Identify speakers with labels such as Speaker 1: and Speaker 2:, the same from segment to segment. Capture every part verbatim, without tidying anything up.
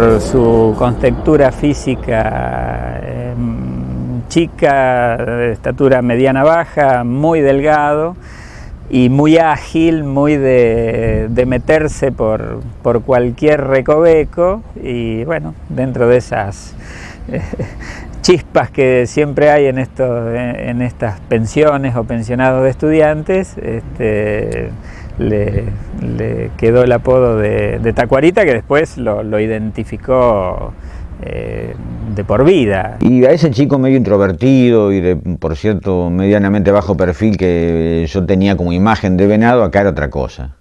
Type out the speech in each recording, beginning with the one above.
Speaker 1: por su contextura física eh, chica, de estatura mediana-baja, muy delgado y muy ágil, muy de, de meterse por, por cualquier recoveco, y bueno, dentro de esas eh, chispas que siempre hay en, esto, en estas pensiones o pensionados de estudiantes, este, le, le quedó el apodo de, de Tacuarita, que después lo, lo identificó eh, de por vida.
Speaker 2: Y a ese chico medio introvertido y de, por cierto, medianamente bajo perfil que yo tenía como imagen de Venado, acá era otra cosa.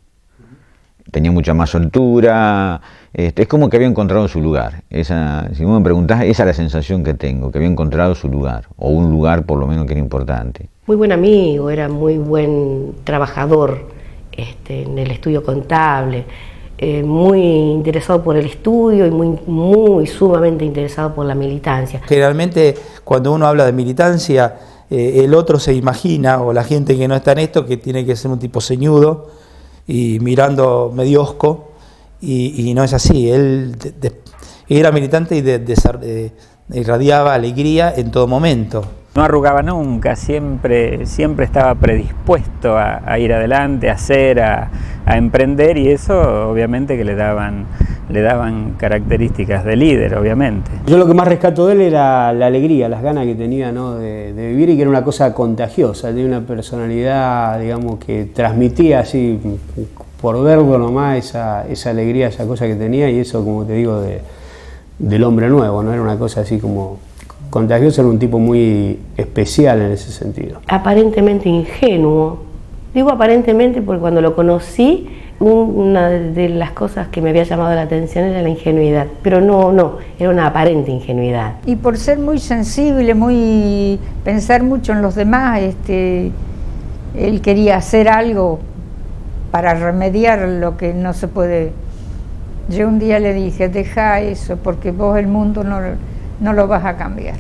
Speaker 2: Tenía mucha más soltura, este, es como que había encontrado su lugar. Esa, si vos me preguntás, esa es la sensación que tengo, que había encontrado su lugar, o un lugar por lo menos que era importante.
Speaker 3: Muy buen amigo, era muy buen trabajador este, en el estudio contable, eh, muy interesado por el estudio y muy, muy sumamente interesado por la militancia.
Speaker 4: Generalmente cuando uno habla de militancia, eh, el otro se imagina, o la gente que no está en esto, que tiene que ser un tipo ceñudo y mirando medio hosco, y, y no es así. Él de, de, era militante y de, de, de, irradiaba alegría en todo momento.
Speaker 1: No arrugaba nunca, siempre, siempre estaba predispuesto a, a ir adelante, a hacer, a, a emprender, y eso obviamente que le daban, le daban características de líder, obviamente.
Speaker 5: Yo lo que más rescato de él era la alegría, las ganas que tenía, ¿no? de, de vivir, y que era una cosa contagiosa, tenía una personalidad, digamos, que transmitía así, por verlo nomás, esa, esa alegría, esa cosa que tenía, y eso, como te digo, de, del hombre nuevo, ¿no? Era una cosa así como contagioso, era un tipo muy especial en ese sentido.
Speaker 3: Aparentemente ingenuo, digo aparentemente porque cuando lo conocí, una de las cosas que me había llamado la atención era la ingenuidad, pero no, no, era una aparente ingenuidad.
Speaker 6: Y por ser muy sensible, muy pensar mucho en los demás, este, él quería hacer algo para remediar lo que no se puede. Yo un día le dije, deja eso, porque vos el mundo no, no lo vas a cambiar.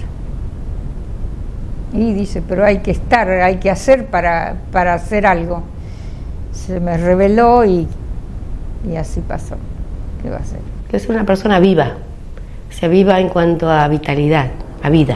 Speaker 6: Y dice, pero hay que estar, hay que hacer para, para hacer algo. Se me reveló y, y así pasó. ¿Qué va a hacer?
Speaker 3: Es una persona viva, o sea, viva en cuanto a vitalidad, a vida.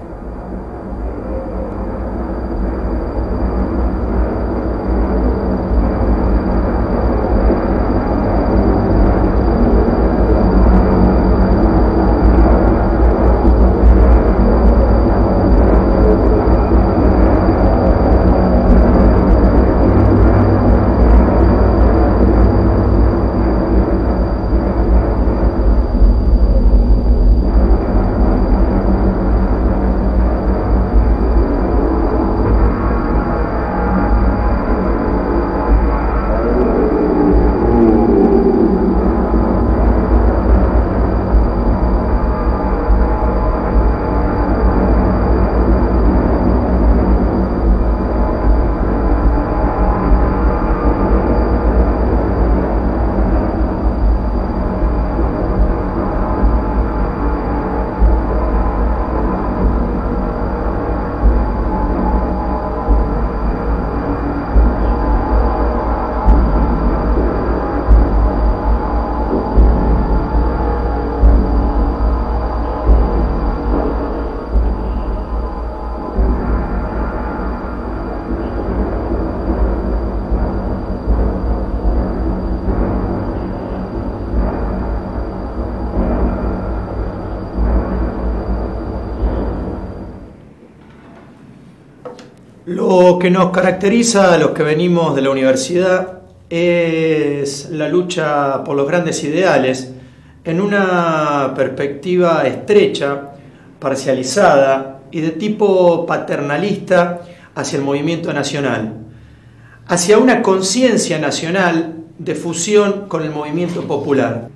Speaker 7: Lo que nos caracteriza a los que venimos de la universidad es la lucha por los grandes ideales en una perspectiva estrecha, parcializada y de tipo paternalista hacia el movimiento nacional, hacia una conciencia nacional de fusión con el movimiento popular.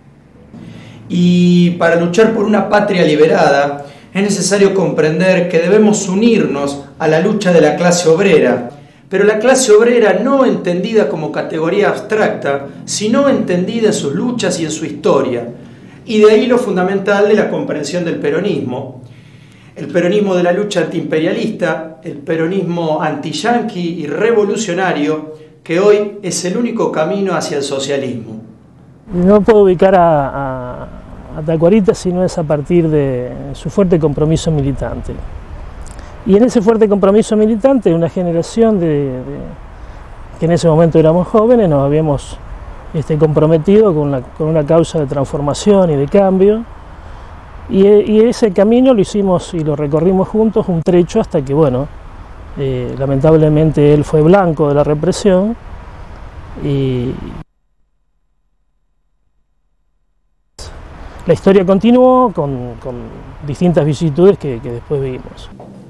Speaker 7: Y para luchar por una patria liberada es necesario comprender que debemos unirnos a la lucha de la clase obrera, pero la clase obrera no entendida como categoría abstracta, sino entendida en sus luchas y en su historia. Y de ahí lo fundamental de la comprensión del peronismo. El peronismo de la lucha antiimperialista, el peronismo antiyanqui y revolucionario, que hoy es el único camino hacia el socialismo.
Speaker 8: No puedo ubicar a, a, a Tacuarita, sino es a partir de su fuerte compromiso militante. Y en ese fuerte compromiso militante, una generación de, de, que en ese momento éramos jóvenes, nos habíamos este, comprometido con, la, con una causa de transformación y de cambio, y, y ese camino lo hicimos y lo recorrimos juntos un trecho hasta que, bueno, eh, lamentablemente él fue blanco de la represión, y la historia continuó con, con distintas vicisitudes que, que después vimos.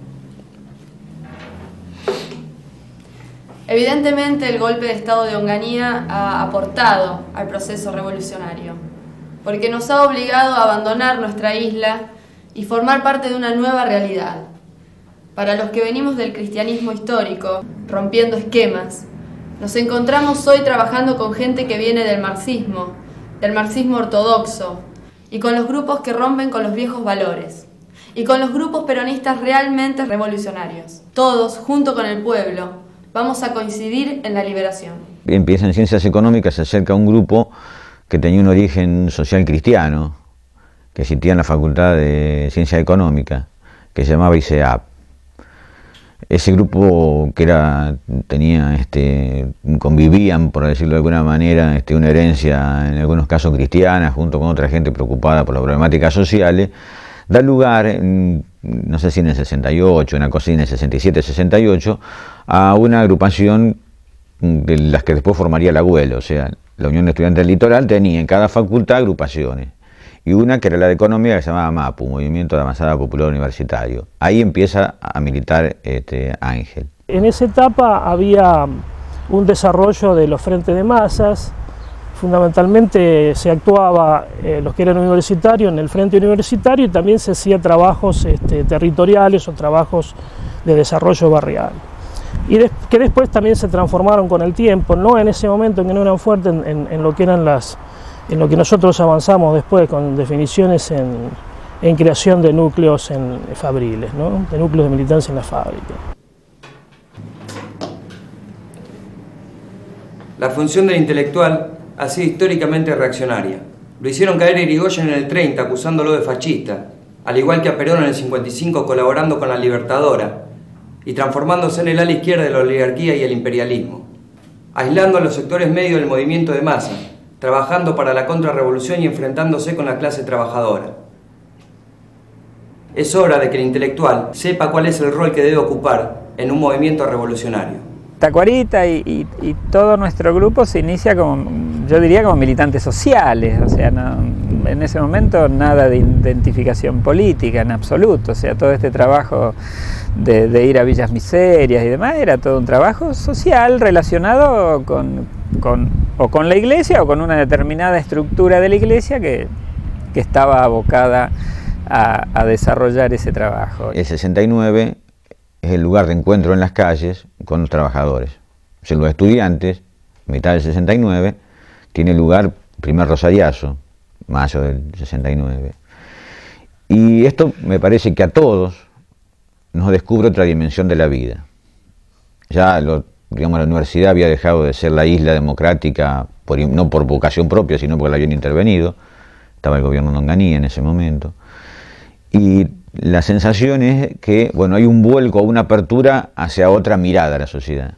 Speaker 9: Evidentemente el golpe de Estado de Onganía ha aportado al proceso revolucionario, porque nos ha obligado a abandonar nuestra isla y formar parte de una nueva realidad. Para los que venimos del cristianismo histórico, rompiendo esquemas, nos encontramos hoy trabajando con gente que viene del marxismo, del marxismo ortodoxo, y con los grupos que rompen con los viejos valores, y con los grupos peronistas realmente revolucionarios. Todos, junto con el pueblo, vamos a coincidir en la liberación.
Speaker 2: Empieza en Ciencias Económicas, se acerca a un grupo que tenía un origen social cristiano, que existía en la Facultad de Ciencias Económicas, que se llamaba I C E A P. Ese grupo que era, tenía, este, convivían, por decirlo de alguna manera, este, una herencia, en algunos casos cristiana, junto con otra gente preocupada por las problemáticas sociales, da lugar, no sé si en el sesenta y ocho, en la cocina en el sesenta y siete, sesenta y ocho, a una agrupación de las que después formaría la U E L, o sea, la Unión de Estudiantes del Litoral tenía en cada facultad agrupaciones, y una que era la de Economía, que se llamaba MAPU, Movimiento de Avanzada Popular Universitario. Ahí empieza a militar este, Ángel.
Speaker 8: En esa etapa había un desarrollo de los frentes de masas. Fundamentalmente se actuaba, eh, los que eran universitarios, en el frente universitario, y también se hacía trabajos este, territoriales o trabajos de desarrollo barrial. Y des que después también se transformaron con el tiempo, no en ese momento en que no eran fuertes en, en, en lo que eran las, en lo que nosotros avanzamos después con definiciones en, en creación de núcleos en fabriles, ¿no? De núcleos de militancia en la fábrica.
Speaker 10: La función del intelectual ha sido históricamente reaccionaria. Lo hicieron caer a Irigoyen en el treinta acusándolo de fascista, al igual que a Perón en el cincuenta y cinco colaborando con la Libertadora y transformándose en el ala izquierda de la oligarquía y el imperialismo, aislando a los sectores medios del movimiento de masa, trabajando para la contrarrevolución y enfrentándose con la clase trabajadora. Es hora de que el intelectual sepa cuál es el rol que debe ocupar en un movimiento revolucionario.
Speaker 1: Tacuarita y, y, y todo nuestro grupo se inicia como, yo diría, como militantes sociales, o sea, no, en ese momento nada de identificación política en absoluto, o sea, todo este trabajo de, de ir a villas miserias y demás era todo un trabajo social relacionado con, con, o con la iglesia o con una determinada estructura de la iglesia que, que estaba abocada a, a desarrollar ese trabajo.
Speaker 2: El sesenta y nueve es el lugar de encuentro en las calles con los trabajadores. O sea, los estudiantes, mitad del sesenta y nueve, tiene lugar primer rosariazo, mayo del sesenta y nueve. Y esto me parece que a todos nos descubre otra dimensión de la vida. Ya, lo, digamos, la universidad había dejado de ser la isla democrática, por, no por vocación propia, sino porque la habían intervenido. Estaba el gobierno de Onganía en ese momento. Y la sensación es que, bueno, hay un vuelco, una apertura hacia otra mirada a la sociedad.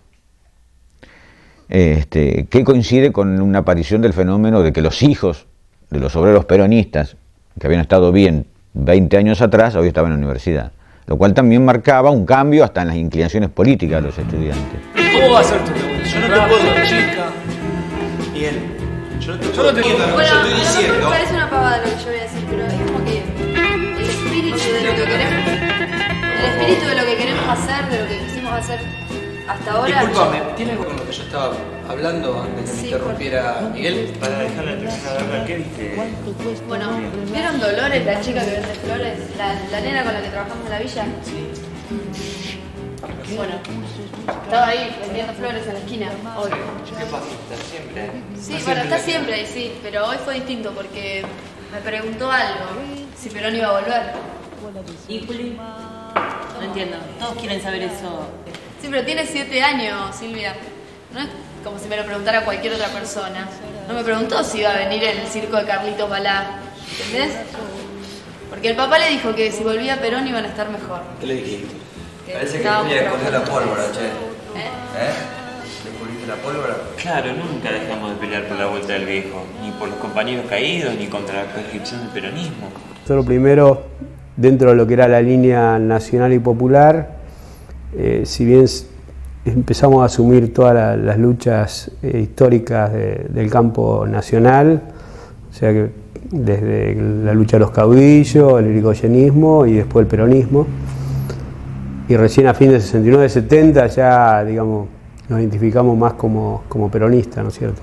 Speaker 2: Este, que coincide con una aparición del fenómeno de que los hijos de los obreros peronistas, que habían estado bien veinte años atrás, hoy estaban en la universidad. Lo cual también marcaba un cambio hasta en las inclinaciones políticas de los estudiantes.
Speaker 11: ¿Cómo va a ser tu pregunta? Yo no te puedo, chica. Bien. Yo no te puedo. Bueno,
Speaker 9: yo estoy diciendo. Me parece una pavada lo que yo voy a decir, pero es como que el espíritu de lo que queremos, el espíritu de lo que queremos hacer, de lo que quisimos hacer hasta ahora.
Speaker 11: Disculpame, ¿tiene algo con lo que yo estaba hablando antes de que
Speaker 9: sí,
Speaker 11: me interrumpiera
Speaker 9: por...
Speaker 11: Miguel? Para dejarla terminar, ¿verdad? ¿Qué viste?
Speaker 9: Bueno, ¿vieron Dolores, la chica que vende flores? La, la nena con la que trabajamos en la villa.
Speaker 11: Sí.
Speaker 9: Bueno, estaba ahí vendiendo flores en la esquina hoy.
Speaker 11: ¿Qué pasa? ¿Está siempre?
Speaker 9: Sí, ¿Está bueno, siempre está siempre ahí, sí, pero hoy fue distinto porque me preguntó algo, si Perón iba a volver.
Speaker 12: ¿Y Juli? No entiendo, todos quieren saber eso.
Speaker 9: Sí, pero tiene siete años, Silvia. No es como si me lo preguntara cualquier otra persona. No me preguntó si iba a venir el circo de Carlitos Balá. ¿Entendés? Porque el papá le dijo que si volvía a Perón iban a estar mejor.
Speaker 11: ¿Qué le dijiste?
Speaker 9: Que
Speaker 10: Parece que
Speaker 9: estábamos
Speaker 10: Julia escondió la
Speaker 9: trabajando.
Speaker 10: pólvora, che.
Speaker 9: ¿Eh?
Speaker 10: ¿Eh? ¿Descubriste la pólvora?
Speaker 13: Claro, nunca dejamos de pelear por la vuelta del viejo, ni por los compañeros caídos, ni contra la prescripción del peronismo.
Speaker 5: Nosotros primero, dentro de lo que era la línea nacional y popular, eh, si bien empezamos a asumir todas la, las luchas eh, históricas de, del campo nacional, o sea que desde la lucha de los caudillos, el irigoyenismo y después el peronismo, y recién a fin de sesenta y nueve setenta ya, digamos, nos identificamos más como, como peronistas, ¿no es cierto?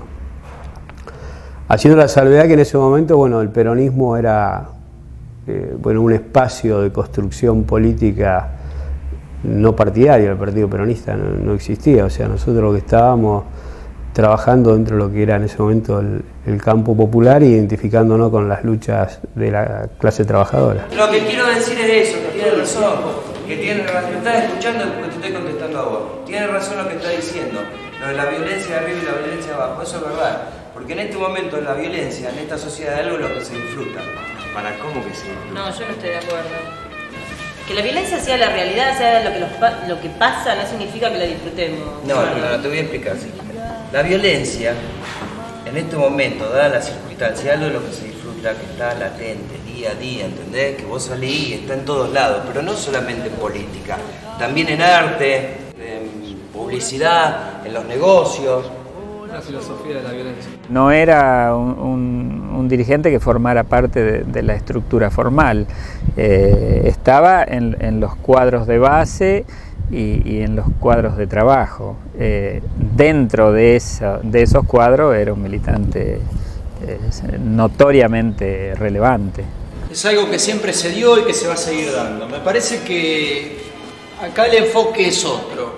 Speaker 5: Haciendo la salvedad que en ese momento, bueno, el peronismo era eh, bueno, un espacio de construcción política no partidaria, el Partido Peronista no, no existía, o sea, nosotros lo que estábamos trabajando dentro de lo que era en ese momento el, el campo popular e identificándonos con las luchas de la clase trabajadora.
Speaker 10: Lo que quiero decir es eso, que tiene razón, que tiene razón, me estás escuchando porque te estoy contestando a vos, tiene razón lo que está diciendo, lo de la violencia de arriba y la violencia de abajo, eso es verdad, porque en este momento la violencia en esta sociedad es algo de lo que se disfruta.
Speaker 13: ¿Para cómo que se disfruta?
Speaker 12: No, yo no estoy de acuerdo. Que la violencia sea la realidad, sea lo que, los pa lo que pasa, no significa que la disfrutemos.
Speaker 10: No, no, no, te voy a explicar. La violencia, en este momento, dada la circunstancia, es algo de lo que se disfruta, que está latente, día a día, ¿entendés? Que vos salís y está en todos lados, pero no solamente en política, también en arte, en publicidad, en los negocios.
Speaker 7: La filosofía de la violencia.
Speaker 1: No era un, un, un dirigente que formara parte de, de la estructura formal, eh, estaba en, en los cuadros de base y, y en los cuadros de trabajo. Eh, dentro de, eso, de esos cuadros era un militante eh, notoriamente relevante.
Speaker 7: Es algo que siempre se dio y que se va a seguir dando. Me parece que acá el enfoque es otro.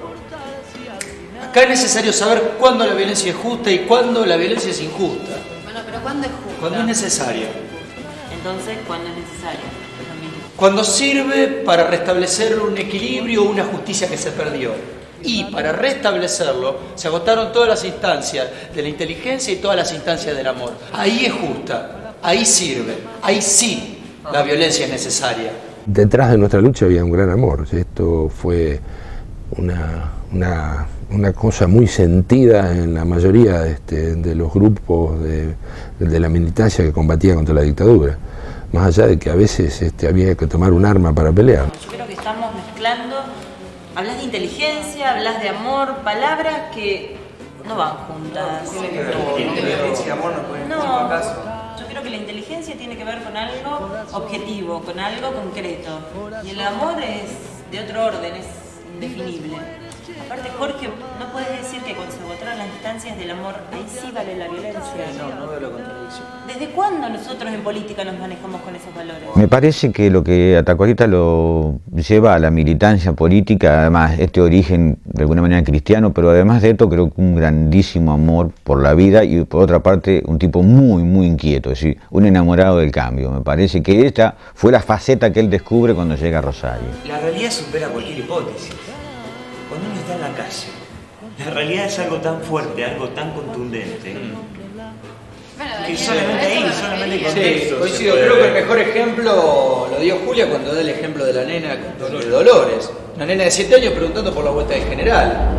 Speaker 7: Acá es necesario saber cuándo la violencia es justa y cuándo la violencia es injusta.
Speaker 9: Bueno, pero ¿cuándo es justo?
Speaker 7: Cuando es necesaria.
Speaker 12: Entonces, ¿cuándo es necesario?
Speaker 7: Cuando sirve para restablecer un equilibrio o una justicia que se perdió. Y para restablecerlo se agotaron todas las instancias de la inteligencia y todas las instancias del amor. Ahí es justa, ahí sirve, ahí sí la violencia es necesaria.
Speaker 14: Detrás de nuestra lucha había un gran amor. Esto fue una, una, una cosa muy sentida en la mayoría de, este, de los grupos de, de la militancia que combatía contra la dictadura. Más allá de que a veces este, había que tomar un arma para pelear.
Speaker 12: Yo creo que estamos mezclando, hablas de inteligencia, hablas de amor, palabras que no van juntas.
Speaker 10: Tiene que ver, inteligencia y amor no pueden ir
Speaker 12: No,
Speaker 10: acaso.
Speaker 12: yo creo que la inteligencia tiene que ver con algo objetivo, con algo concreto. Y el amor es de otro orden, es indefinible. Aparte, Jorge, no puedes decir que cuando se agotaron las instancias del amor, ahí sí vale la violencia.
Speaker 7: No, no veo la contradicción.
Speaker 12: ¿Desde cuándo nosotros en política nos manejamos con esos valores?
Speaker 2: Me parece que lo que Atacuarita lo lleva a la militancia política, además este origen de alguna manera cristiano, pero además de esto creo que un grandísimo amor por la vida y por otra parte un tipo muy muy inquieto, es decir, un enamorado del cambio. Me parece que esta fue la faceta que él descubre cuando llega a Rosario.
Speaker 13: La realidad supera cualquier hipótesis. Cuando uno está en la calle, la realidad es algo tan fuerte, algo tan contundente,
Speaker 9: Bueno,
Speaker 13: que
Speaker 9: Daniel,
Speaker 13: solamente
Speaker 9: a eso
Speaker 13: ahí,
Speaker 9: me
Speaker 13: solamente
Speaker 9: refería.
Speaker 13: con
Speaker 7: Sí,
Speaker 13: contexto
Speaker 7: coincido.
Speaker 13: se puede
Speaker 7: Creo que
Speaker 13: ver.
Speaker 7: el mejor ejemplo lo dio Julia cuando da el ejemplo de la nena de Dolores. Una nena de siete años preguntando por la vuelta del general.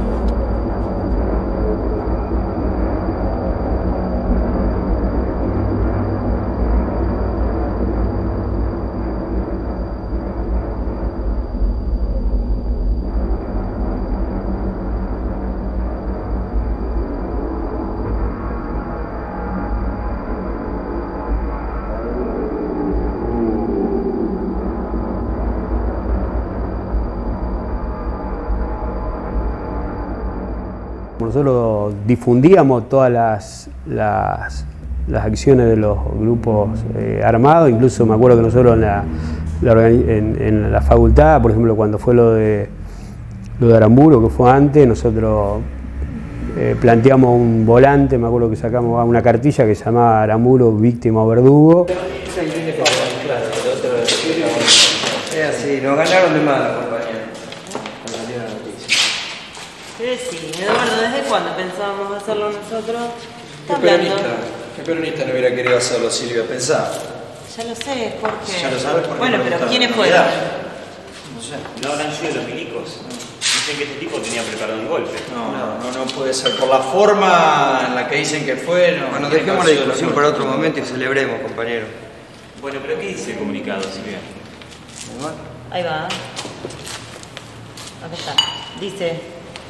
Speaker 5: Nosotros difundíamos todas las, las, las acciones de los grupos eh, armados, incluso me acuerdo que nosotros en la, la en, en la facultad, por ejemplo, cuando fue lo de, lo de Aramburu, que fue antes, nosotros eh, planteamos un volante, me acuerdo que sacamos una cartilla que se llamaba Aramburu víctima o verdugo.
Speaker 10: Es así, nos ganaron de mala compañía.
Speaker 12: ¿Qué decís, Eduardo? ¿Desde cuándo pensábamos hacerlo nosotros?
Speaker 7: ¿Qué peronista, ¿Qué peronista no hubiera querido hacerlo, Silvia? Pensá.
Speaker 12: Ya lo sé, Jorge.
Speaker 13: Ya lo sabes porque
Speaker 12: Bueno,
Speaker 13: no
Speaker 12: pero
Speaker 13: gusta
Speaker 12: ¿quiénes
Speaker 13: la
Speaker 12: fueron?
Speaker 13: novedad. No sé. ¿No habrán sido los milicos? Dicen que este tipo tenía preparado un golpe.
Speaker 7: No, no, no, no puede ser. Por la forma en la que dicen que fue, no.
Speaker 10: Bueno,
Speaker 7: no
Speaker 10: dejemos la
Speaker 7: tiene
Speaker 10: discusión para otro momento y celebremos, compañero.
Speaker 13: Bueno, pero ¿qué dice el comunicado, Silvia?
Speaker 12: Ahí va. Acá está. Dice: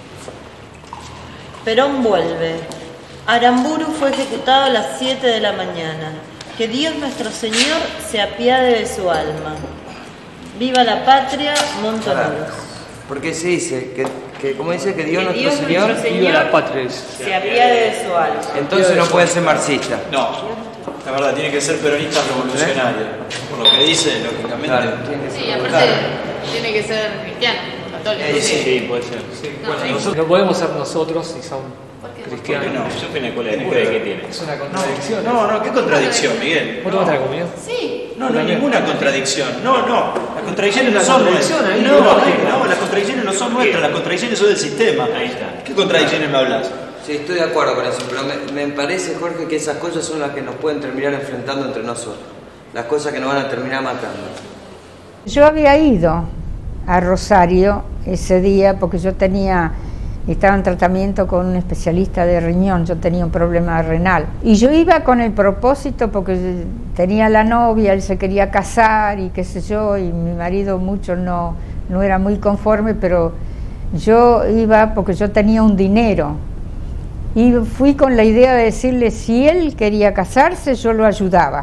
Speaker 12: Perón vuelve. Aramburu fue ejecutado a las siete de la mañana. Que Dios nuestro Señor se apiade de su alma. Viva la patria, Montoneros.
Speaker 10: ¿Por qué se dice? Que, que como dice que Dios,
Speaker 12: Que
Speaker 10: nuestro,
Speaker 12: Dios
Speaker 10: Señor,
Speaker 12: nuestro Señor
Speaker 11: Viva la patria.
Speaker 12: se apiade de su alma.
Speaker 10: entonces no pueden ser marxistas.
Speaker 7: No, la verdad, tiene que ser peronista revolucionario. Por lo que dice, lógicamente.
Speaker 10: Claro, tiene que ser.
Speaker 9: Sí, aparte tiene que ser cristiano, católico.
Speaker 11: Sí, sí, puede ser. Sí.
Speaker 9: No,
Speaker 11: Bueno,
Speaker 9: sí.
Speaker 11: nosotros no podemos ser nosotros si son cristianos.
Speaker 7: ¿Por qué no?
Speaker 13: Yo fui en la escuela de cura, ¿qué tiene?
Speaker 11: Es una contradicción.
Speaker 7: No, no, ¿qué contradicción, Miguel?
Speaker 11: ¿Vos tomaste la comunión?
Speaker 9: Sí.
Speaker 7: No, no hay ninguna contradicción. No, no, las contradicciones no son
Speaker 11: contradicción
Speaker 7: nuestras.
Speaker 11: ahí,
Speaker 7: No,
Speaker 11: lógica.
Speaker 7: no, las contradicciones no son nuestras, las contradicciones son del sistema.
Speaker 13: Ahí está.
Speaker 7: ¿Qué contradicciones me hablas?
Speaker 10: Sí, estoy de acuerdo con eso, pero me, me parece, Jorge, que esas cosas son las que nos pueden terminar enfrentando entre nosotros. Las cosas que nos van a terminar matando.
Speaker 6: Yo había ido a Rosario ese día porque yo tenía, estaba en tratamiento con un especialista de riñón, yo tenía un problema renal. Y yo iba con el propósito porque tenía la novia, él se quería casar y qué sé yo, y mi marido mucho no, no era muy conforme, pero yo iba porque yo tenía un dinero. Y fui con la idea de decirle, si él quería casarse, yo lo ayudaba.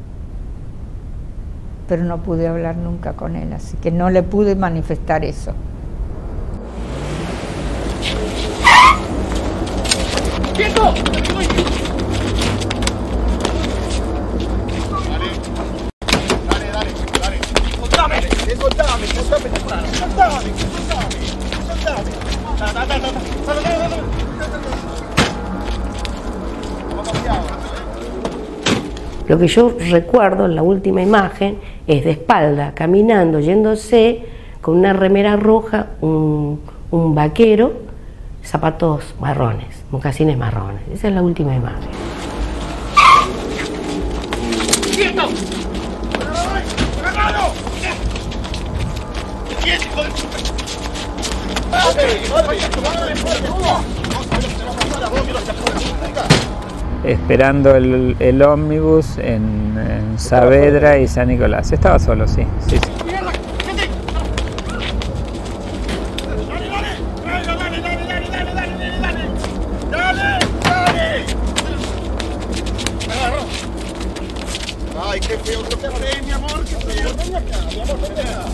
Speaker 6: Pero no pude hablar nunca con él, así que no le pude manifestar eso.
Speaker 11: ¡Quieto!
Speaker 15: Dale, dale, dale. Soltame, soltame, soltame, soltame, soltame, soltame. Da, da, da, da, da.
Speaker 3: Lo que yo recuerdo en la última imagen es de espalda, caminando, yéndose con una remera roja, un, un vaquero, zapatos marrones, mocasines marrones. Esa es la última imagen.
Speaker 15: ¡Quieto! ¡Agarrado! ¡Quieto, hijo de puta!
Speaker 1: Esperando el, el ómnibus en, en Saavedra y San Nicolás. Estaba solo, sí, sí, sí.
Speaker 15: Ay, qué feo que te hace, mi amor, qué feo. Ven acá, mi amor, ven acá.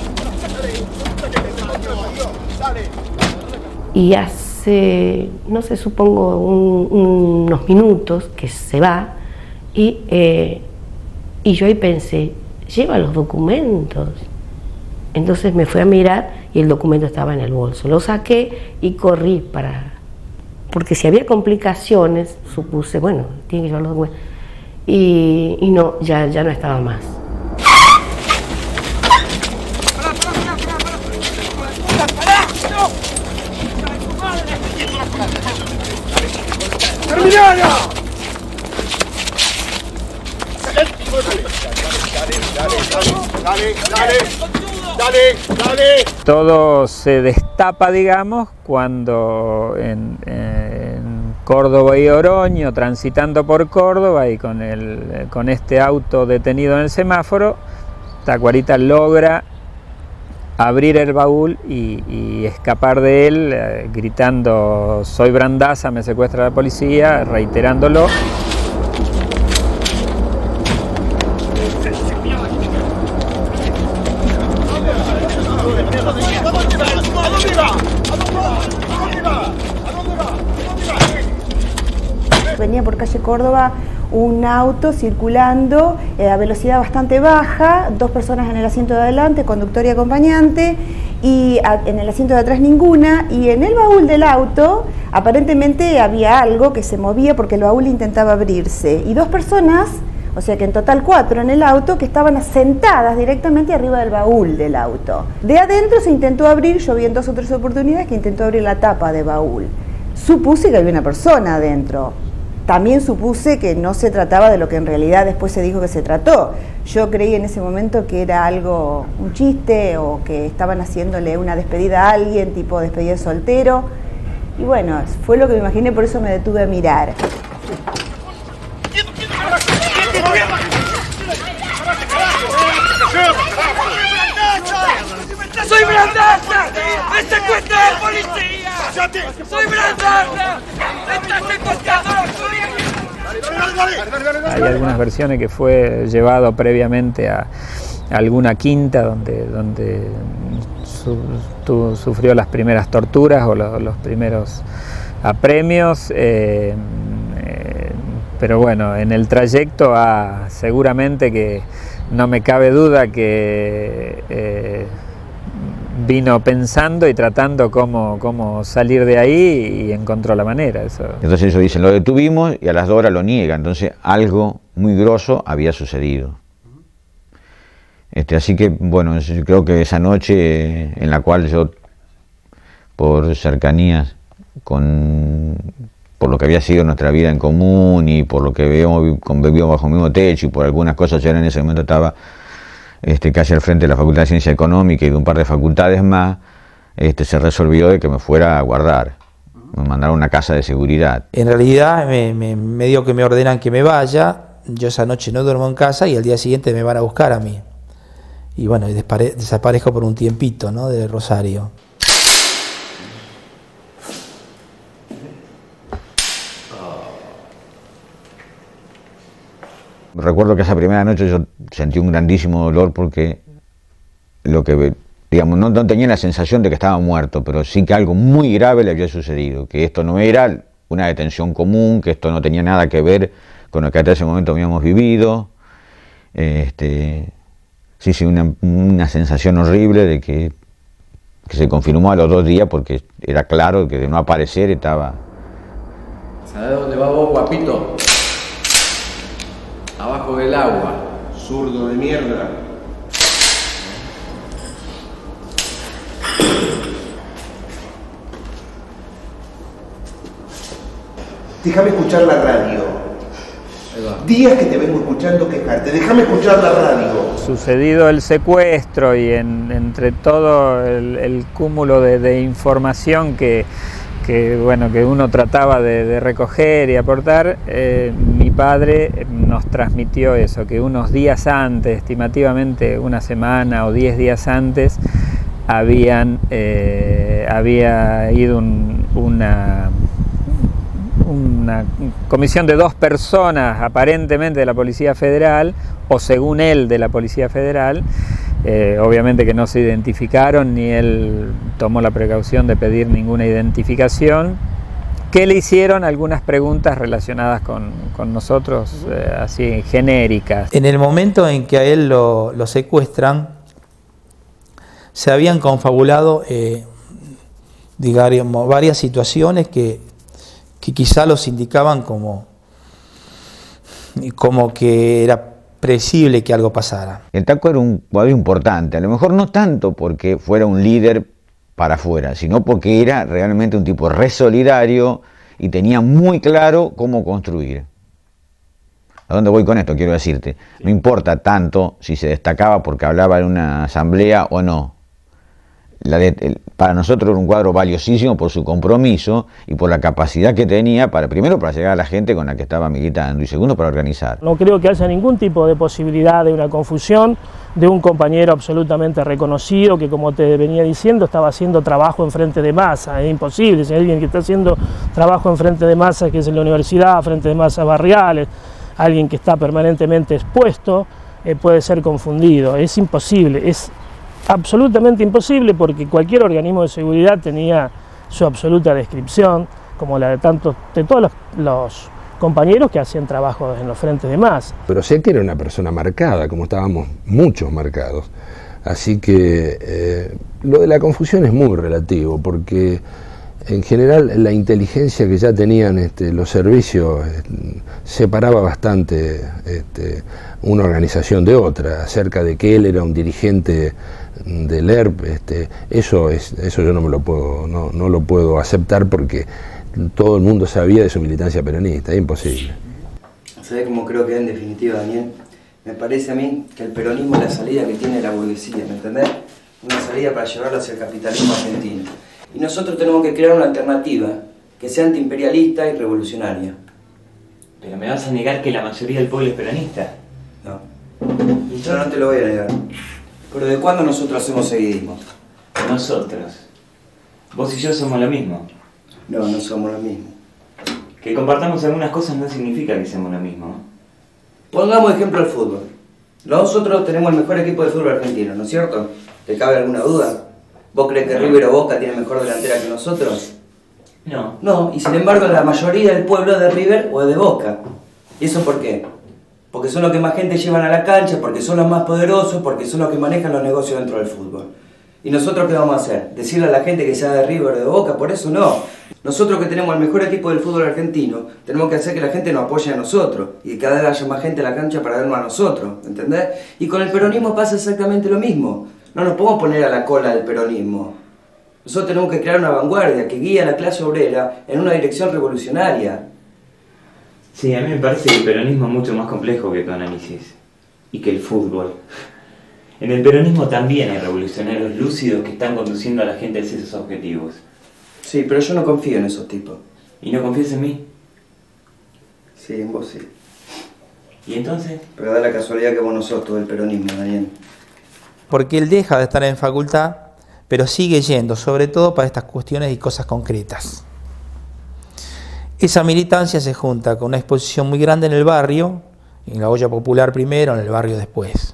Speaker 15: Dale.
Speaker 3: Y hace, no sé, supongo un, unos minutos que se va y, eh, y yo ahí pensé, lleva los documentos. Entonces me fui a mirar y el documento estaba en el bolso. Lo saqué y corrí para... Porque si había complicaciones, supuse, bueno, tiene que llevar los documentos. Y, y no, ya, ya no estaba más.
Speaker 15: ¡Terminalo! Dale, dale, dale, dale.
Speaker 1: Todo se destapa, digamos, cuando en, en Córdoba y Oroño, transitando por Córdoba y con, el, con este auto detenido en el semáforo, Tacuarita logra abrir el baúl y, y escapar de él, eh, gritando "soy Brandaza, me secuestra la policía", reiterándolo.
Speaker 16: Venía por calle Córdoba un auto circulando a velocidad bastante baja, dos personas en el asiento de adelante, conductor y acompañante, y en el asiento de atrás ninguna, y en el baúl del auto aparentemente había algo que se movía porque el baúl intentaba abrirse, y dos personas, o sea que en total cuatro en el auto, que estaban sentadas directamente arriba del baúl del auto. De adentro se intentó abrir, yo vi en dos o tres oportunidades que intentó abrir la tapa de baúl. Supuse que había una persona adentro. También supuse que no se trataba de lo que en realidad después se dijo que se trató. Yo creí en ese momento que era algo, un chiste, o que estaban haciéndole una despedida a alguien, tipo despedida de soltero. Y bueno, fue lo que me imaginé, por eso me detuve a mirar.
Speaker 15: ¡Soy Brandaza! ¡Me secuestra la policía! ¡Soy Brandaza! ¡Me está secuestrando la policía!
Speaker 1: Hay algunas versiones que fue llevado previamente a alguna quinta donde, donde su, tu, sufrió las primeras torturas o lo, los primeros apremios. Eh, eh, pero bueno, en el trayecto ah, seguramente que no me cabe duda que eh, vino pensando y tratando cómo, cómo salir de ahí y encontró la manera. Eso.
Speaker 2: Entonces ellos dicen, lo detuvimos, y a las dos horas lo niega, entonces algo muy grosso había sucedido. Este, así que, bueno, yo creo que esa noche en la cual yo, por cercanías, con, por lo que había sido nuestra vida en común y por lo que habíamos convivido bajo el mismo techo y por algunas cosas, yo en ese momento estaba Este, casi al frente de la Facultad de Ciencia Económica y de un par de facultades más, este, se resolvió de que me fuera a guardar, me mandaron a una casa de seguridad.
Speaker 4: En realidad me, me, me dio que me ordenan que me vaya, yo esa noche no duermo en casa y al día siguiente me van a buscar a mí. Y bueno, desaparezco por un tiempito, ¿no?, de Rosario.
Speaker 2: Recuerdo que esa primera noche yo sentí un grandísimo dolor porque lo que, digamos, no, no tenía la sensación de que estaba muerto, pero sí que algo muy grave le había sucedido, que esto no era una detención común, que esto no tenía nada que ver con lo que hasta ese momento habíamos vivido. Este, sí, sí, una, una sensación horrible de que, que se confirmó a los dos días porque era claro que de no aparecer estaba...
Speaker 17: ¿Sabés dónde va vos, guapito? Abajo del agua, zurdo de mierda.
Speaker 18: Déjame escuchar la radio. Días que te vengo escuchando quejarte. Déjame escuchar la radio.
Speaker 1: Sucedido el secuestro y en, entre todo el, el cúmulo de, de información que, que, bueno, que uno trataba de, de recoger y aportar, eh, mi padre nos transmitió eso, que unos días antes, estimativamente una semana o diez días antes, habían, eh, había ido un, una, una comisión de dos personas, aparentemente de la Policía Federal, o según él de la Policía Federal, Eh, obviamente que no se identificaron, ni él tomó la precaución de pedir ninguna identificación, que le hicieron algunas preguntas relacionadas con, con nosotros, eh, así genéricas.
Speaker 4: En el momento en que a él lo, lo secuestran, se habían confabulado eh, digamos, varias situaciones que, que quizá los indicaban como, como que era previsible que algo pasara.
Speaker 2: El Taco era un jugador importante, a lo mejor no tanto porque fuera un líder para afuera, sino porque era realmente un tipo re solidario y tenía muy claro cómo construir. ¿A dónde voy con esto? Quiero decirte, no importa tanto si se destacaba porque hablaba en una asamblea o no. La de, el, para nosotros era un cuadro valiosísimo por su compromiso y por la capacidad que tenía, para primero para llegar a la gente con la que estaba militando y segundo para organizar.
Speaker 8: No creo que haya ningún tipo de posibilidad de una confusión de un compañero absolutamente reconocido que, como te venía diciendo, estaba haciendo trabajo en frente de masa. Es imposible, si hay alguien que está haciendo trabajo en frente de masa, que es en la universidad, frente de masas barriales, alguien que está permanentemente expuesto, eh, puede ser confundido. Es imposible, es absolutamente imposible, porque cualquier organismo de seguridad tenía su absoluta descripción, como la de tantos, de todos los, los compañeros que hacían trabajo en los frentes de masa.
Speaker 14: Pero sé que era una persona marcada, como estábamos muchos marcados. Así que eh, lo de la confusión es muy relativo, porque en general la inteligencia que ya tenían este, los servicios eh, separaba bastante este, una organización de otra, acerca de que él era un dirigente del E R P, este, eso es, eso yo no me lo puedo, no, no lo puedo aceptar porque todo el mundo sabía de su militancia peronista, es imposible.
Speaker 10: ¿Sabés cómo creo que en definitiva, Daniel? Me parece a mí que el peronismo es la salida que tiene la burguesía, ¿me entendés? Una salida para llevarlo hacia el capitalismo argentino. Y nosotros tenemos que crear una alternativa que sea antiimperialista y revolucionaria.
Speaker 13: ¿Pero me vas a negar que la mayoría del pueblo es peronista?
Speaker 10: No. Yo no te lo voy a negar. Pero ¿de cuándo nosotros hacemos seguidismo?
Speaker 13: Nosotros. Vos y yo somos lo mismo.
Speaker 10: No, no somos lo mismo.
Speaker 13: Que compartamos algunas cosas no significa que seamos lo mismo.
Speaker 10: Pongamos ejemplo el fútbol. Nosotros tenemos el mejor equipo de fútbol argentino, ¿no es cierto? ¿Te cabe alguna duda? ¿Vos crees que River o Boca tiene mejor delantera que nosotros?
Speaker 13: No.
Speaker 10: No, y sin embargo la mayoría del pueblo es de River o es de Boca. ¿Y eso por qué? Porque son los que más gente llevan a la cancha, porque son los más poderosos, porque son los que manejan los negocios dentro del fútbol. ¿Y nosotros qué vamos a hacer? ¿Decirle a la gente que sea de River o de Boca? Por eso no. Nosotros que tenemos el mejor equipo del fútbol argentino, tenemos que hacer que la gente nos apoye a nosotros y que cada vez haya más gente en la cancha para vernos a nosotros, ¿entendés? Y con el peronismo pasa exactamente lo mismo. No nos podemos poner a la cola del peronismo. Nosotros tenemos que crear una vanguardia que guíe a la clase obrera en una dirección revolucionaria.
Speaker 13: Sí, a mí me parece que el peronismo es mucho más complejo que tu análisis. Y que el fútbol. En el peronismo también hay revolucionarios lúcidos que están conduciendo a la gente hacia esos objetivos.
Speaker 10: Sí, pero yo no confío en esos tipos.
Speaker 13: ¿Y no confías en mí?
Speaker 10: Sí, en vos sí.
Speaker 13: ¿Y entonces?
Speaker 10: Pero da la casualidad que vos no sos todo el peronismo, Daniel.
Speaker 4: Porque él deja de estar en facultad, pero sigue yendo, sobre todo para estas cuestiones y cosas concretas. Esa militancia se junta con una exposición muy grande en el barrio, en la olla popular primero, en el barrio después.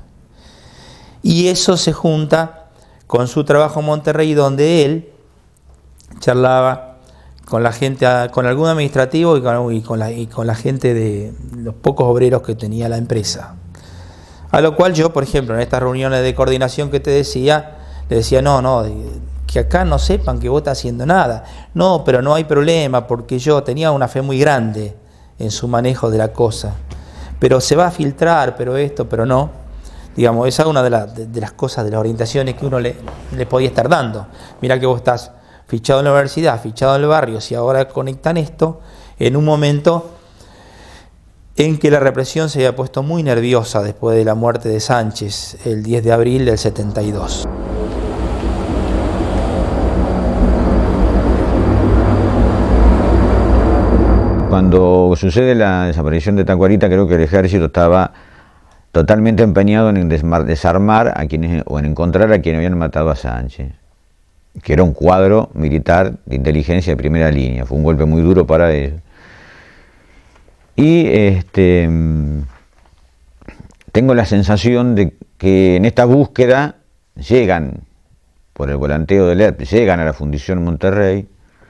Speaker 4: Y eso se junta con su trabajo en Monterrey, donde él charlaba con la gente, con algún administrativo y con, y con, la, y con la gente de los pocos obreros que tenía la empresa. A lo cual yo, por ejemplo, en estas reuniones de coordinación que te decía, le decía, no, no, que acá no sepan que vos estás haciendo nada. No, pero no hay problema, porque yo tenía una fe muy grande en su manejo de la cosa. Pero se va a filtrar, pero esto, pero no. Digamos, esa es una de, la, de, de las cosas, de las orientaciones que uno le, le podía estar dando. Mirá que vos estás fichado en la universidad, fichado en el barrio, si ahora conectan esto, en un momento en que la represión se había puesto muy nerviosa después de la muerte de Sánchez, el diez de abril del setenta y dos.
Speaker 2: Cuando sucede la desaparición de Tacuarita, creo que el ejército estaba totalmente empeñado en desarmar a quienes, o en encontrar a quienes habían matado a Sánchez, que era un cuadro militar de inteligencia de primera línea. Fue un golpe muy duro para ellos. Y este, tengo la sensación de que en esta búsqueda llegan, por el volanteo del E R P, llegan a la Fundición Monterrey.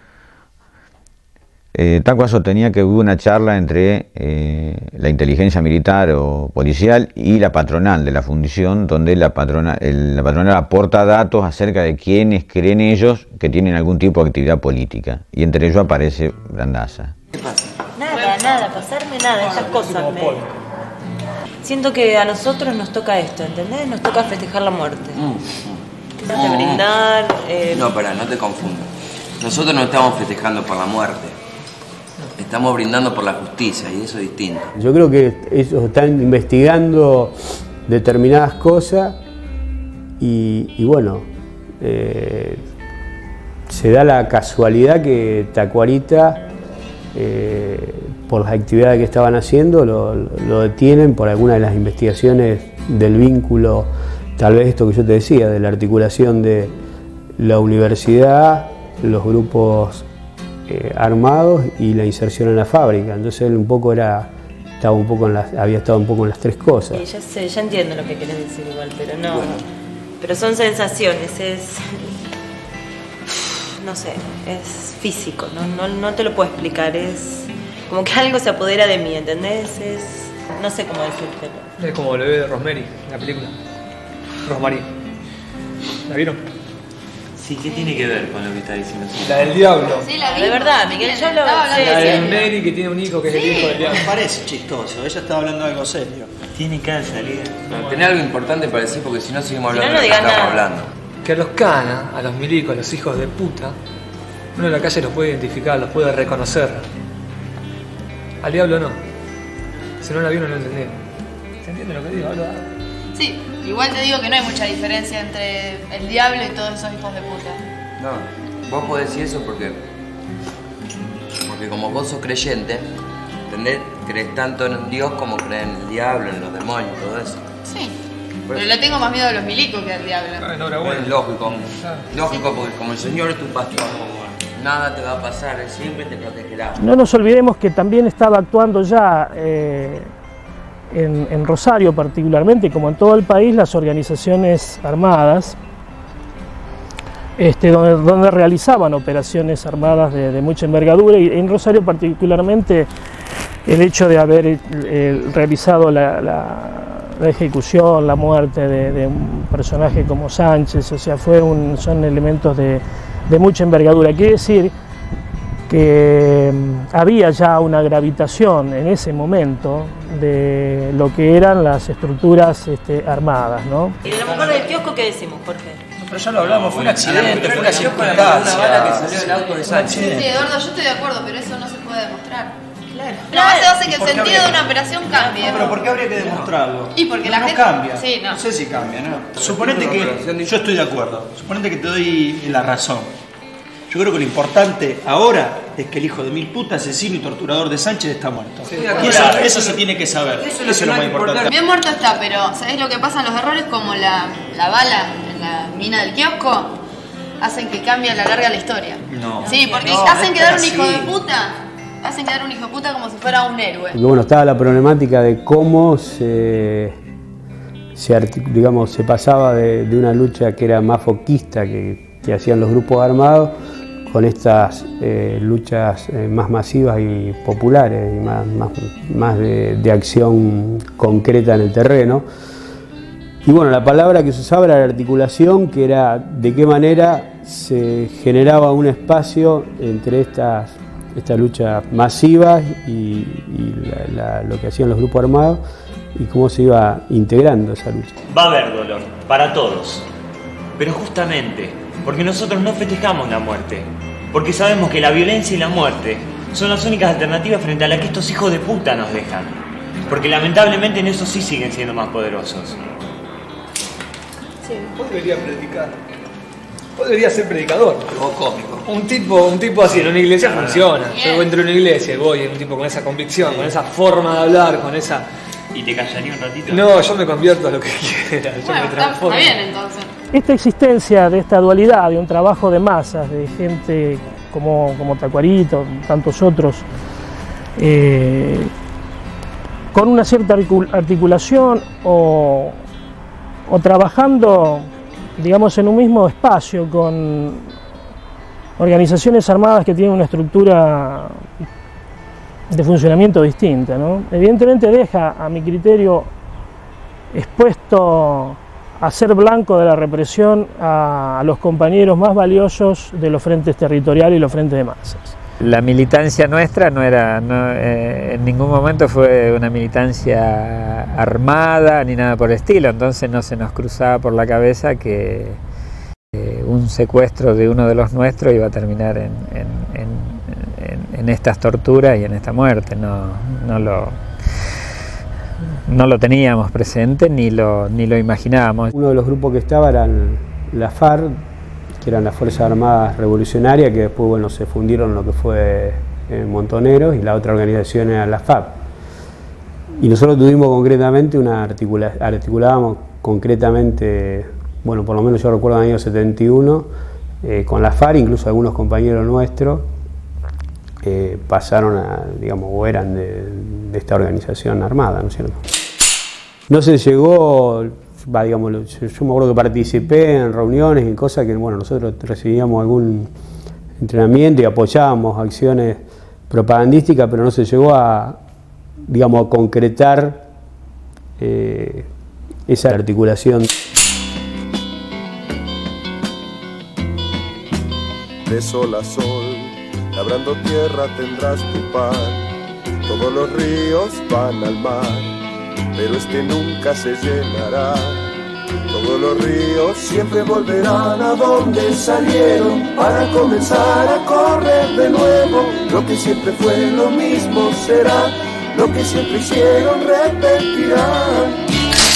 Speaker 2: Eh, Tacua sostenía que hubo una charla entre eh, la inteligencia militar o policial y la patronal de la fundición, donde la patronal, el, la patronal aporta datos acerca de quiénes creen ellos que tienen algún tipo de actividad política, y entre ellos aparece Brandaza.
Speaker 12: ¿Qué pasa? Nada, nada, pasarme nada, estas cosas me... Siento que a nosotros nos toca esto, ¿entendés? Nos toca festejar la muerte. Mm. Quizás de brindar... Eh...
Speaker 10: No, pará, no te confundas. Nosotros no estamos festejando por la muerte. Estamos brindando por la justicia y eso es distinto.
Speaker 5: Yo creo que ellos están investigando determinadas cosas y, y bueno, eh, se da la casualidad que Tacuarita, eh, por las actividades que estaban haciendo, lo, lo detienen por alguna de las investigaciones del vínculo, tal vez esto que yo te decía, de la articulación de la universidad, los grupos Eh, armados y la inserción en la fábrica. Entonces él un poco era, estaba un poco en las, había estado un poco en las tres cosas.
Speaker 12: Sí, ya sé, ya entiendo lo que querés decir igual, pero no. Bueno. Pero son sensaciones, es, no sé, es físico, no, no, no te lo puedo explicar, es como que algo se apodera de mí, ¿entendés? Es, no sé cómo decírtelo.
Speaker 19: Es como el bebé de Rosemary, la película. Rosemary. ¿La vieron?
Speaker 13: Sí, ¿qué tiene que ver con lo que está diciendo?
Speaker 19: La del diablo.
Speaker 12: Sí, la vi. De verdad, Miguel, yo lo sé.
Speaker 19: La de Mary que tiene un hijo que es sí. el hijo del diablo.
Speaker 11: Me parece chistoso, ella estaba hablando de algo serio.
Speaker 13: Tiene cara de salida.
Speaker 10: No, tenés algo importante para decir porque si no seguimos
Speaker 12: si
Speaker 10: hablando
Speaker 12: no, no
Speaker 10: de lo que estamos
Speaker 12: nada.
Speaker 10: hablando.
Speaker 19: Que a los canas, a los milicos, a los hijos de puta, uno en la calle los puede identificar, los puede reconocer. Al diablo no. Si no la vieron, no lo entendieron. ¿Se entiende lo que digo? Hablo-
Speaker 9: Sí, igual te digo que no hay mucha diferencia entre el diablo y todos esos hijos de puta.
Speaker 10: No, vos podés decir eso porque. Porque como vos sos creyente, ¿entendés? Crees tanto en Dios como crees en el diablo, en los demonios, todo eso.
Speaker 9: Sí,
Speaker 10: Por
Speaker 9: pero
Speaker 10: eso.
Speaker 9: le tengo más miedo a los milicos que al diablo.
Speaker 10: Es lógico, lógico porque como el Señor es tu pastor, nada te va a pasar, Él siempre te protegerá.
Speaker 8: No nos olvidemos que también estaba actuando ya eh, en, en Rosario particularmente, como en todo el país, las organizaciones armadas, este, donde, donde realizaban operaciones armadas de, de mucha envergadura, y en Rosario particularmente el hecho de haber eh, realizado la, la, la ejecución, la muerte de, de un personaje como Sánchez, o sea, fue un, son elementos de, de mucha envergadura. Quiere decir que mm, había ya una gravitación en ese momento de lo que eran las estructuras este, armadas, ¿no?
Speaker 12: ¿Y de la mujer del kiosco qué decimos, Jorge?
Speaker 7: Pero ya lo hablamos, fue un accidente, fue una
Speaker 10: Una bala que
Speaker 7: circunstancia.
Speaker 10: salió del auto de Sánchez.
Speaker 9: Sí, Eduardo, yo estoy de acuerdo, pero eso no se puede demostrar.
Speaker 12: Claro.
Speaker 9: No, eso hace que el
Speaker 7: ¿Por qué
Speaker 9: sentido
Speaker 7: habría-
Speaker 9: de una operación cambie.
Speaker 7: Pero ¿por qué habría que demostrarlo?
Speaker 9: Y porque
Speaker 7: no,
Speaker 9: la
Speaker 7: no
Speaker 9: gente-
Speaker 7: cambia.
Speaker 9: Sí, no.
Speaker 7: No sé si cambia, ¿no? Suponete que yo estoy de acuerdo. Suponete que te doy la razón. Yo creo que lo importante ahora es que el hijo de mil putas, asesino y torturador de Sánchez está muerto.
Speaker 10: Sí,
Speaker 7: y
Speaker 10: claro.
Speaker 7: eso,
Speaker 10: Claro.
Speaker 7: eso se tiene que saber.
Speaker 10: Eso
Speaker 7: Eso,
Speaker 10: es lo
Speaker 7: es
Speaker 10: que
Speaker 7: lo
Speaker 10: no
Speaker 7: más
Speaker 10: hay que
Speaker 7: importante.
Speaker 9: Bien muerto está, pero ¿sabés lo que pasa? Los errores como la, la bala en la mina del kiosco hacen que cambie a la larga la historia.
Speaker 7: No.
Speaker 9: Sí, porque
Speaker 7: No,
Speaker 9: hacen
Speaker 7: no
Speaker 9: quedar
Speaker 7: es
Speaker 9: un hijo
Speaker 7: así.
Speaker 9: de puta, hacen quedar un hijo de puta como si fuera un héroe.
Speaker 5: Porque bueno, estaba la problemática de cómo se, se, artic- digamos, se pasaba de, de una lucha que era más foquista que, que hacían los grupos armados con estas eh, luchas eh, más masivas y populares y más, más, más de, de acción concreta en el terreno. Y bueno, la palabra que se usaba era la articulación, que era de qué manera se generaba un espacio entre estas, estas luchas masivas y, y la- la- lo que hacían los grupos armados y cómo se iba integrando esa lucha.
Speaker 13: Va a haber dolor, para todos. Pero justamente, porque nosotros no festejamos la muerte, porque sabemos que la violencia y la muerte son las únicas alternativas frente a las que estos hijos de puta nos dejan. Porque lamentablemente en eso sí siguen siendo más poderosos.
Speaker 19: Sí. Vos deberías predicar. Vos deberías ser predicador.
Speaker 10: O cómico.
Speaker 19: Un tipo, un tipo así en una iglesia funciona.
Speaker 9: Bien.
Speaker 19: Yo entro en una iglesia y voy, un tipo con esa convicción, con esa forma de hablar, con esa...
Speaker 13: ¿Y te callaría un ratito?
Speaker 19: No, yo me convierto a lo que quiera, yo
Speaker 9: Bueno,
Speaker 19: me
Speaker 9: está,
Speaker 19: transformo.
Speaker 9: está bien entonces.
Speaker 8: Esta existencia de esta dualidad, de un trabajo de masas, de gente como, como Tacuarito, tantos otros, eh, con una cierta articul- articulación o, o trabajando, digamos, en un mismo espacio con organizaciones armadas que tienen una estructura de funcionamiento distinta, ¿no? Evidentemente deja, a mi criterio, expuesto a ser blanco de la represión a los compañeros más valiosos de los frentes territoriales y los frentes de masas.
Speaker 1: La militancia nuestra no era, no, eh, en ningún momento fue una militancia armada ni nada por el estilo, entonces no se nos cruzaba por la cabeza que eh, un secuestro de uno de los nuestros iba a terminar en, en, en, en, en estas torturas y en esta muerte. No, no lo, no lo teníamos presente ni lo, ni lo imaginábamos.
Speaker 5: Uno de los grupos que estaba eran la FARC, que eran las Fuerzas Armadas Revolucionarias, que después bueno, se fundieron en lo que fue en Montoneros, y la otra organización era la FAP. Y nosotros tuvimos concretamente una articula articulábamos concretamente, bueno, por lo menos yo recuerdo en el año setenta y uno, eh, con la FARC, incluso algunos compañeros nuestros eh, pasaron a, digamos, o eran de, de esta organización armada, ¿no es cierto? No se llegó, va, digamos, yo, yo me acuerdo que participé en reuniones y cosas que, bueno, nosotros recibíamos algún entrenamiento y apoyábamos acciones propagandísticas, pero no se llegó a, digamos, a concretar eh, esa articulación.
Speaker 20: De sol a sol, labrando tierra tendrás tu pan. Todos los ríos van al mar, pero este nunca se llenará. Todos los ríos siempre volverán a donde salieron, para comenzar a correr de nuevo. Lo que siempre fue lo mismo será, lo que siempre hicieron repetirán.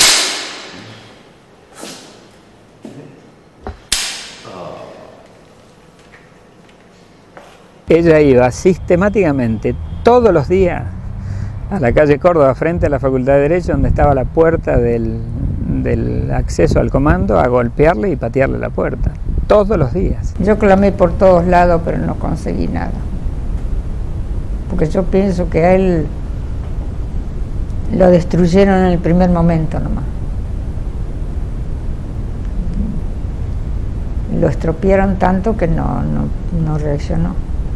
Speaker 1: Ella iba sistemáticamente todos los días a la calle Córdoba, frente a la Facultad de Derecho, donde estaba la puerta del, del acceso al comando, a golpearle y patearle la puerta, todos los días.
Speaker 6: Yo clamé por todos lados, pero no conseguí nada. Porque yo pienso que a él lo destruyeron en el primer momento nomás. Lo estropearon tanto que no, no, no reaccionó.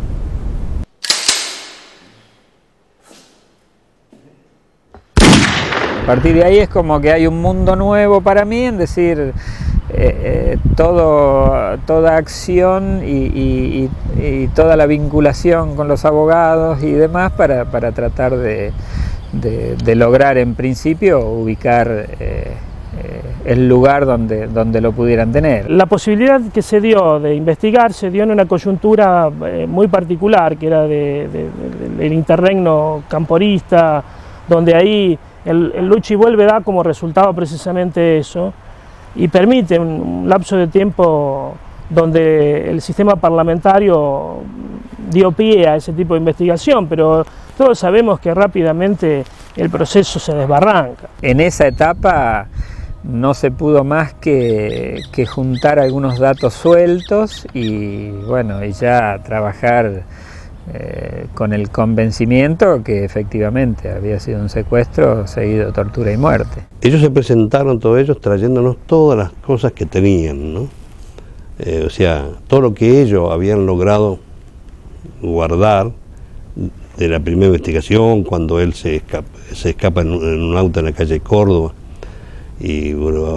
Speaker 1: A partir de ahí es como que hay un mundo nuevo para mí, en decir, eh, eh, todo, toda acción y, y, y toda la vinculación con los abogados y demás para, para tratar de, de, de lograr en principio ubicar eh, eh, el lugar donde, donde lo pudieran tener.
Speaker 8: La posibilidad que se dio de investigar se dio en una coyuntura eh, muy particular, que era de, de, de, del interregno camporista, donde ahí El, el lucha y vuelve da como resultado precisamente eso y permite un, un lapso de tiempo donde el sistema parlamentario dio pie a ese tipo de investigación, pero todos sabemos que rápidamente el proceso se desbarranca.
Speaker 1: En esa etapa no se pudo más que, que juntar algunos datos sueltos y bueno, y ya trabajar Eh, con el convencimiento que efectivamente había sido un secuestro seguido tortura y muerte.
Speaker 21: Ellos se presentaron, todos ellos, trayéndonos todas las cosas que tenían, ¿no? Eh, o sea, todo lo que ellos habían logrado guardar de la primera investigación, cuando él se escapa, se escapa en, un, en un auto en la calle Córdoba y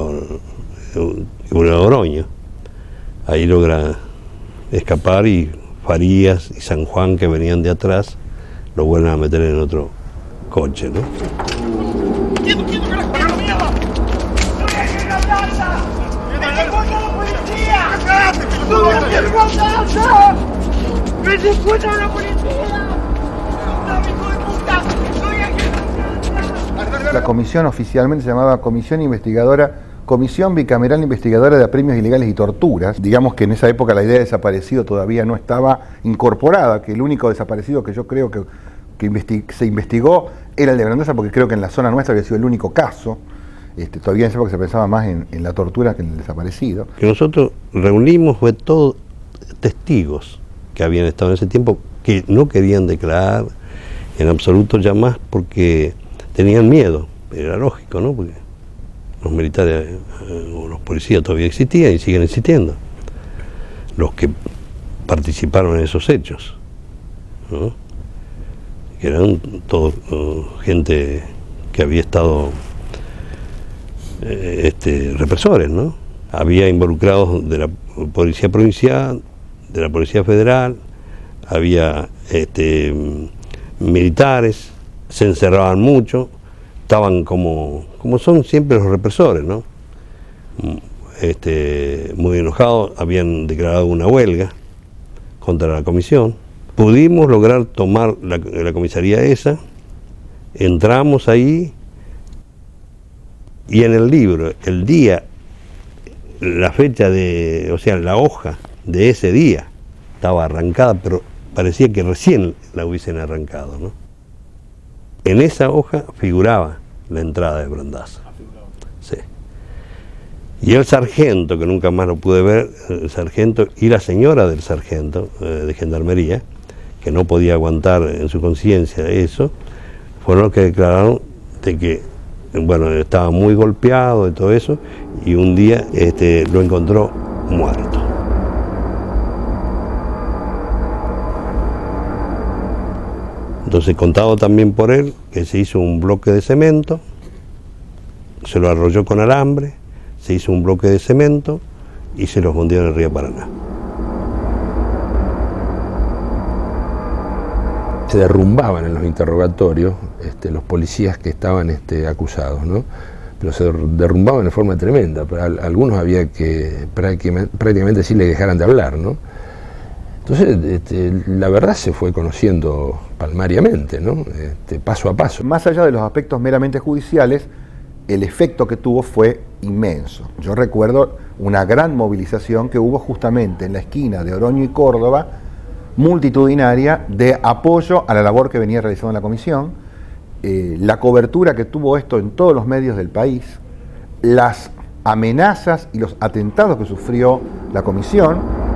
Speaker 21: Oroño, ahí logra escapar y Farías y San Juan, que venían de atrás, lo vuelven a meter en otro coche, ¿no?
Speaker 15: ¡Quieto, quieto, carajo! ¡Para la mierda! ¡No le dejen la plaza! ¡Me encuentra la policía! ¡Cállate, que lo tengo que plaza! ¡Me encuentra la policía! ¡Dame, hijo de puta! ¡Estoy aquí!
Speaker 22: La comisión oficialmente se llamaba Comisión Investigadora Comisión Bicameral Investigadora de Apremios Ilegales y Torturas. Digamos que en esa época la idea de desaparecido todavía no estaba incorporada, que el único desaparecido que yo creo que, que investi se investigó era el de Brandaza, porque creo que en la zona nuestra había sido el único caso. Este, todavía en esa época se pensaba más en, en la tortura que en el desaparecido.
Speaker 21: Que nosotros reunimos fue todos testigos que habían estado en ese tiempo, que no querían declarar en absoluto ya más porque tenían miedo. Era lógico, ¿no? Porque los militares eh, o los policías todavía existían y siguen existiendo, los que participaron en esos hechos, ¿no? Que eran todos uh, gente que había estado eh, este, represores, ¿no? Había involucrados de la policía provincial, de la policía federal, había este, militares, se encerraban mucho, estaban como, como son siempre los represores, ¿no? Este, muy enojados, habían declarado una huelga contra la comisión. Pudimos lograr tomar la, la comisaría esa, entramos ahí y en el libro, el día, la fecha de, o sea, la hoja de ese día estaba arrancada, pero parecía que recién la hubiesen arrancado, ¿no? En esa hoja figuraba la entrada de Brandaza. Sí. Y el sargento, que nunca más lo pude ver, el sargento y la señora del sargento eh, de gendarmería, que no podía aguantar en su conciencia eso, fueron los que declararon de que, bueno, estaba muy golpeado y todo eso, y un día este, lo encontró muerto. Entonces, contado también por él, que se hizo un bloque de cemento, se lo arrolló con alambre, se hizo un bloque de cemento y se lo hundió en el río Paraná.
Speaker 14: Se derrumbaban en los interrogatorios este, los policías que estaban este, acusados, ¿no? Pero se derrumbaban de forma tremenda. Pero a algunos había que prácticamente, prácticamente sí le dejaran de hablar, ¿no? Entonces, este, la verdad se fue conociendo palmariamente, ¿no? Este, paso a paso.
Speaker 22: Más allá de los aspectos meramente judiciales, el efecto que tuvo fue inmenso. Yo recuerdo una gran movilización que hubo justamente en la esquina de Oroño y Córdoba, multitudinaria, de apoyo a la labor que venía realizando la comisión, eh, la cobertura que tuvo esto en todos los medios del país, las amenazas y los atentados que sufrió la comisión.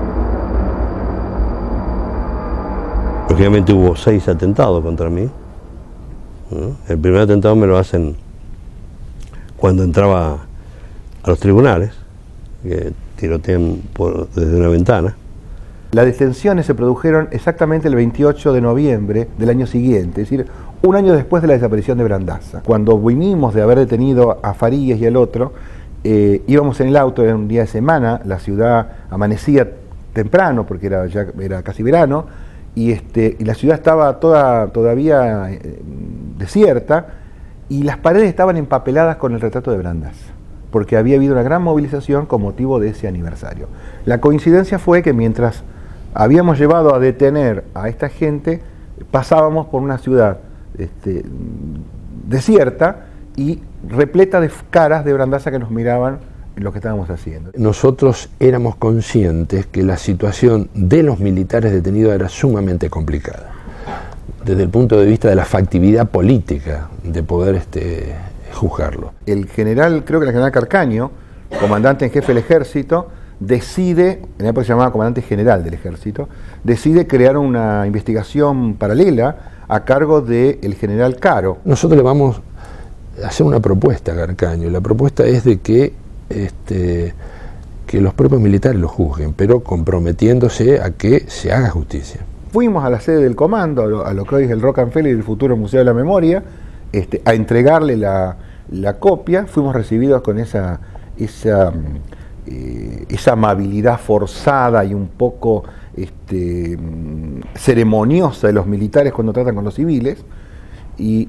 Speaker 21: Lógicamente hubo seis atentados contra mí, ¿no? El primer atentado me lo hacen cuando entraba a los tribunales, que tirotean por, desde una ventana.
Speaker 22: Las detenciones se produjeron exactamente el veintiocho de noviembre del año siguiente, es decir, un año después de la desaparición de Brandaza. Cuando vinimos de haber detenido a Farías y al otro, eh, íbamos en el auto, era un día de semana, la ciudad amanecía temprano porque era, ya, era casi verano, y, este, y la ciudad estaba toda, todavía eh, desierta, y las paredes estaban empapeladas con el retrato de Brandaza, porque había habido una gran movilización con motivo de ese aniversario. La coincidencia fue que mientras habíamos llevado a detener a esta gente, pasábamos por una ciudad este, desierta y repleta de caras de Brandaza que nos miraban en lo que estábamos haciendo.
Speaker 14: Nosotros éramos conscientes que la situación de los militares detenidos era sumamente complicada, desde el punto de vista de la factibilidad política de poder este, juzgarlo.
Speaker 22: El general, creo que el general Carcaño, comandante en jefe del ejército, decide, en la época se llamaba comandante general del ejército, decide crear una investigación paralela a cargo del general Caro.
Speaker 14: Nosotros le vamos a hacer una propuesta a Carcaño, y la propuesta es de que, este, que los propios militares lo juzguen, pero comprometiéndose a que se haga justicia.
Speaker 22: Fuimos a la sede del comando, a lo, a lo que hoy es el Rockefeller y el futuro Museo de la Memoria, este, a entregarle la, la copia. Fuimos recibidos con esa, esa, eh, esa amabilidad forzada y un poco este, ceremoniosa de los militares cuando tratan con los civiles, y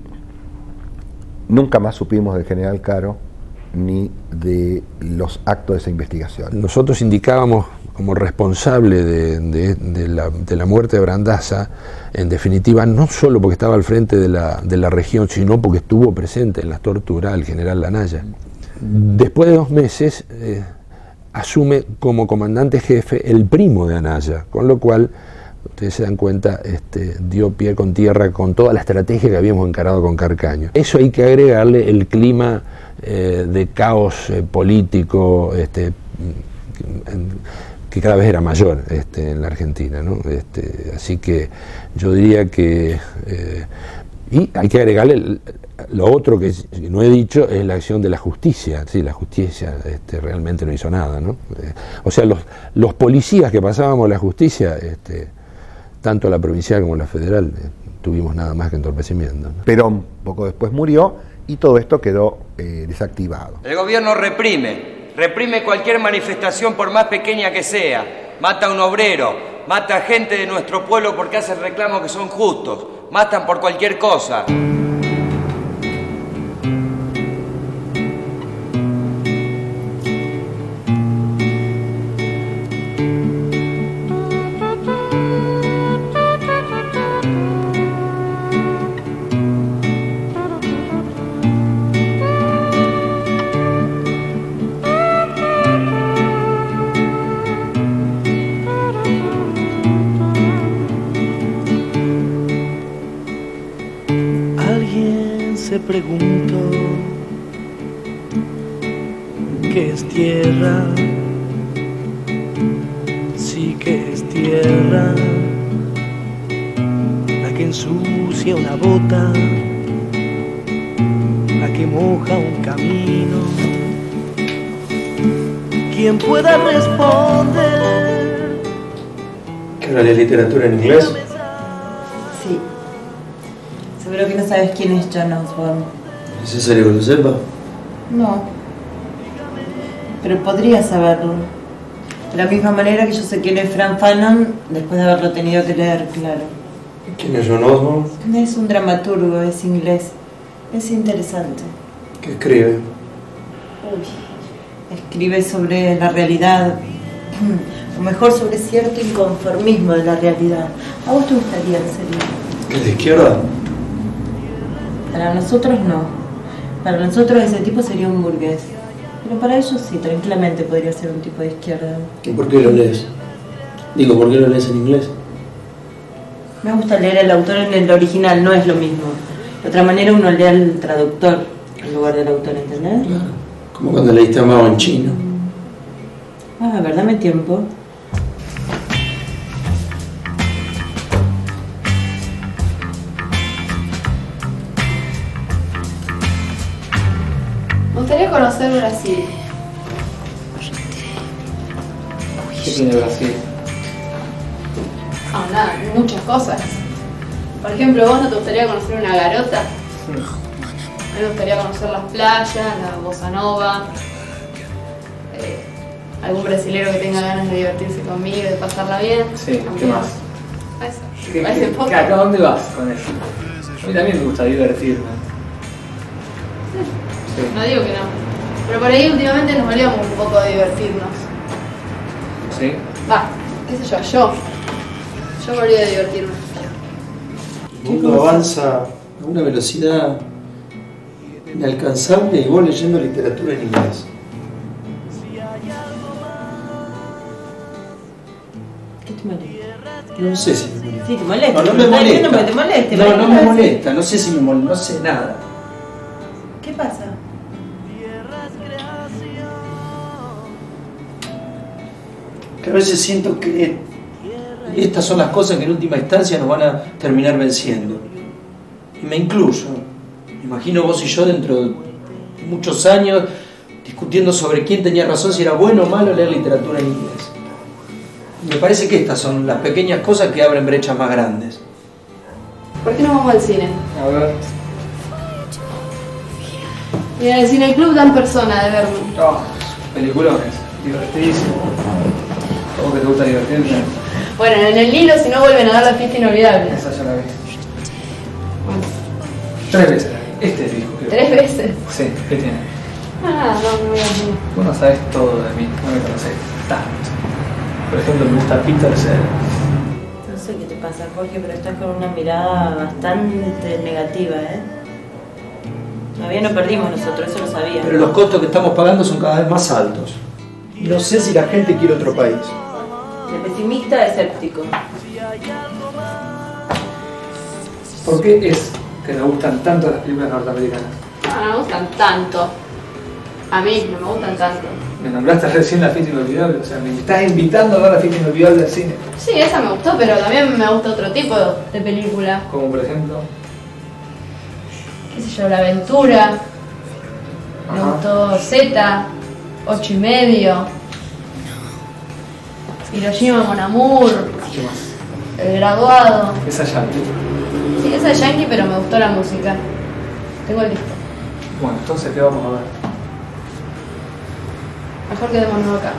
Speaker 22: nunca más supimos del general Caro ni de los actos de esa investigación.
Speaker 14: Nosotros indicábamos como responsable de, de, de, la, de la muerte de Brandaza, en definitiva, no solo porque estaba al frente de la, de la región, sino porque estuvo presente en las torturas, el general Lanaya. Después de dos meses, eh, asume como comandante jefe el primo de Anaya, con lo cual, ustedes se dan cuenta, este, dio pie con tierra con toda la estrategia que habíamos encarado con Carcaño. Eso hay que agregarle el clima eh, de caos eh, político, este, en, que cada vez era mayor este, en la Argentina, ¿no? Este, así que yo diría que... Eh, y hay que agregarle el, lo otro que no he dicho, es la acción de la justicia. Sí, la justicia este, realmente no hizo nada, ¿no? Eh, o sea, los, los policías que pasábamos la justicia, este, tanto la provincial como la federal, eh, tuvimos nada más que entorpecimiento, ¿no?
Speaker 22: Perón poco después murió y todo esto quedó eh, desactivado.
Speaker 10: El gobierno reprime. Reprime cualquier manifestación por más pequeña que sea. Mata a un obrero, mata a gente de nuestro pueblo porque hacen reclamos que son justos. Matan por cualquier cosa.
Speaker 3: Se preguntó ¿qué es tierra? Sí que es tierra, la que ensucia una bota, la que moja un camino. ¿Quién pueda responder?
Speaker 11: ¿Qué hora de literatura en inglés?
Speaker 12: Sí. Seguro que no sabes quién es John Osborne.
Speaker 11: ¿Es necesario que lo sepa?
Speaker 12: No. Pero podría saberlo. De la misma manera que yo sé quién es Frank Fanon después de haberlo tenido que leer, claro.
Speaker 11: ¿Quién es John Osborne?
Speaker 12: Es un dramaturgo, es inglés. Es interesante.
Speaker 11: ¿Qué escribe?
Speaker 12: Uy. Escribe sobre la realidad. o mejor sobre cierto inconformismo de la realidad. ¿A vos te gustaría ser?
Speaker 7: ¿El de izquierda?
Speaker 12: Para nosotros no. Para nosotros ese tipo sería un burgués. Pero para ellos sí, tranquilamente podría ser un tipo de izquierda.
Speaker 7: ¿Y por qué lo lees? Digo, ¿por qué lo lees en inglés?
Speaker 12: Me gusta leer al autor en el original, no es lo mismo. De otra manera uno lee al traductor en lugar del autor, ¿entendés?
Speaker 7: Claro. Como cuando leíste a Mao en chino.
Speaker 12: Ah, a ver, dame tiempo.
Speaker 9: Me gustaría conocer Brasil.
Speaker 19: ¿Qué tiene Brasil?
Speaker 9: Ah, nada, muchas cosas. Por ejemplo, ¿vos no te gustaría conocer una garota? A mí me gustaría conocer las playas, la bossa nova, eh, algún brasilero que tenga ganas de divertirse conmigo, de pasarla bien.
Speaker 19: Sí, ¿qué más?
Speaker 9: Eso.
Speaker 19: ¿Qué,
Speaker 9: Parece
Speaker 19: qué,
Speaker 9: poco.
Speaker 19: ¿A dónde vas con eso? A mí también me gusta divertirme.
Speaker 9: Sí. No digo que no. Pero por ahí últimamente nos olvidamos un poco de divertirnos.
Speaker 19: ¿Sí?
Speaker 9: Va, qué sé yo, yo. Yo me olvido de divertirme.
Speaker 7: El mundo avanza a una velocidad inalcanzable y vos leyendo literatura en inglés.
Speaker 12: ¿Qué te molesta?
Speaker 7: No sé si me molesta.
Speaker 12: Sí, te molesta.
Speaker 7: No, no me
Speaker 12: Está diciendo
Speaker 7: molesta.
Speaker 12: que te moleste.
Speaker 7: No,
Speaker 12: ¿para
Speaker 7: no
Speaker 12: qué
Speaker 7: me
Speaker 12: lo haces?
Speaker 7: molesta. No sé si me molesta. No sé nada.
Speaker 12: ¿Qué pasa?
Speaker 7: Que a veces siento que estas son las cosas que en última instancia nos van a terminar venciendo. Y me incluyo. Me imagino vos y yo dentro de muchos años discutiendo sobre quién tenía razón, si era bueno o malo leer literatura en inglés. Me parece que estas son las pequeñas cosas que abren brechas más grandes.
Speaker 9: ¿Por qué no vamos al cine?
Speaker 19: A ver.
Speaker 9: Mira, en el Cine Club dan persona de verme.
Speaker 19: Oh, peliculones. Divertidísimo. ¿Cómo que te gusta divertirte?
Speaker 9: Bueno, en el Nilo si no vuelven a dar la fiesta inolvidable.
Speaker 19: Esa ya la vi. Tres veces la vi. Este disco creo.
Speaker 9: ¿Tres veces?
Speaker 19: Sí, ¿qué tiene?
Speaker 9: Ah, no, no voy a decir.
Speaker 19: Vos no sabés todo de mí, no me conocés tanto. Por ejemplo, me gusta Peter Sellers.
Speaker 12: No sé qué te pasa, Jorge, pero estás con una mirada bastante negativa, ¿eh? Todavía no perdimos nosotros, eso lo sabía.
Speaker 7: Pero los costos que estamos pagando son cada vez más altos. Y no sé si la gente quiere otro país.
Speaker 12: De pesimista a escéptico.
Speaker 19: ¿Por qué es que me gustan tanto las películas norteamericanas?
Speaker 9: No, no me gustan tanto. A mí no me gustan tanto.
Speaker 19: Me nombraste recién La Fiesta Inolvidable, o sea, me estás invitando a ver La Fiesta Inolvidable al cine.
Speaker 9: Sí, esa me gustó, pero también me gusta otro tipo de película.
Speaker 19: Como por ejemplo...
Speaker 9: Qué sé yo, La Aventura. Me
Speaker 19: Ajá.
Speaker 9: gustó Z, Ocho y medio. Hiroshima Mon Amour.
Speaker 19: ¿Qué más?
Speaker 9: El Graduado.
Speaker 19: Esa ya.
Speaker 9: Sí, esa es yankee, pero me gustó la música. Tengo el disco.
Speaker 19: Bueno, entonces, ¿qué vamos a ver?
Speaker 9: Mejor quedémonos acá.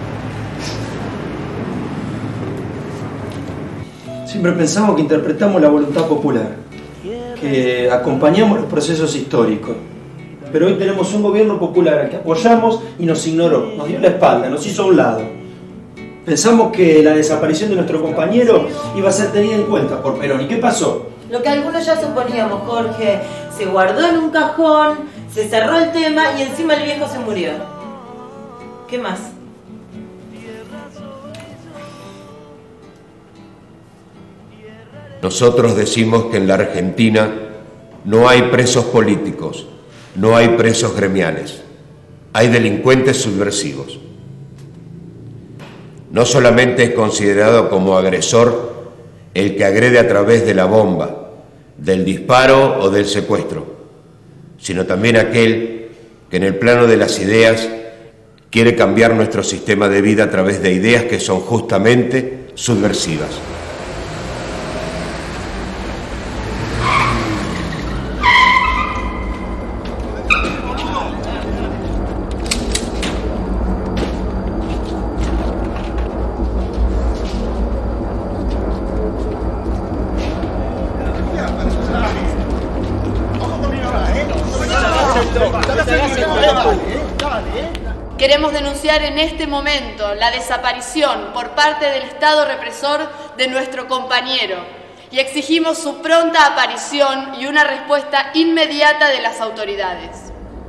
Speaker 7: Siempre pensamos que interpretamos la voluntad popular, que acompañamos los procesos históricos. Pero hoy tenemos un gobierno popular al que apoyamos y nos ignoró, nos dio la espalda, nos hizo a un lado. Pensamos que la desaparición de nuestro compañero iba a ser tenida en cuenta por Perón. ¿Y qué pasó?
Speaker 12: Lo que algunos ya suponíamos, Jorge, se guardó en un cajón, se cerró el tema y encima el viejo se murió. ¿Qué más?
Speaker 16: Nosotros decimos que en la Argentina no hay presos políticos, no hay presos gremiales, hay delincuentes subversivos. No solamente es considerado como agresor el que agrede a través de la bomba, del disparo o del secuestro, sino también aquel que en el plano de las ideas quiere cambiar nuestro sistema de vida a través de ideas que son justamente subversivas.
Speaker 9: Queremos denunciar en este momento la desaparición por parte del Estado represor de nuestro compañero y exigimos su pronta aparición y una respuesta inmediata de las autoridades.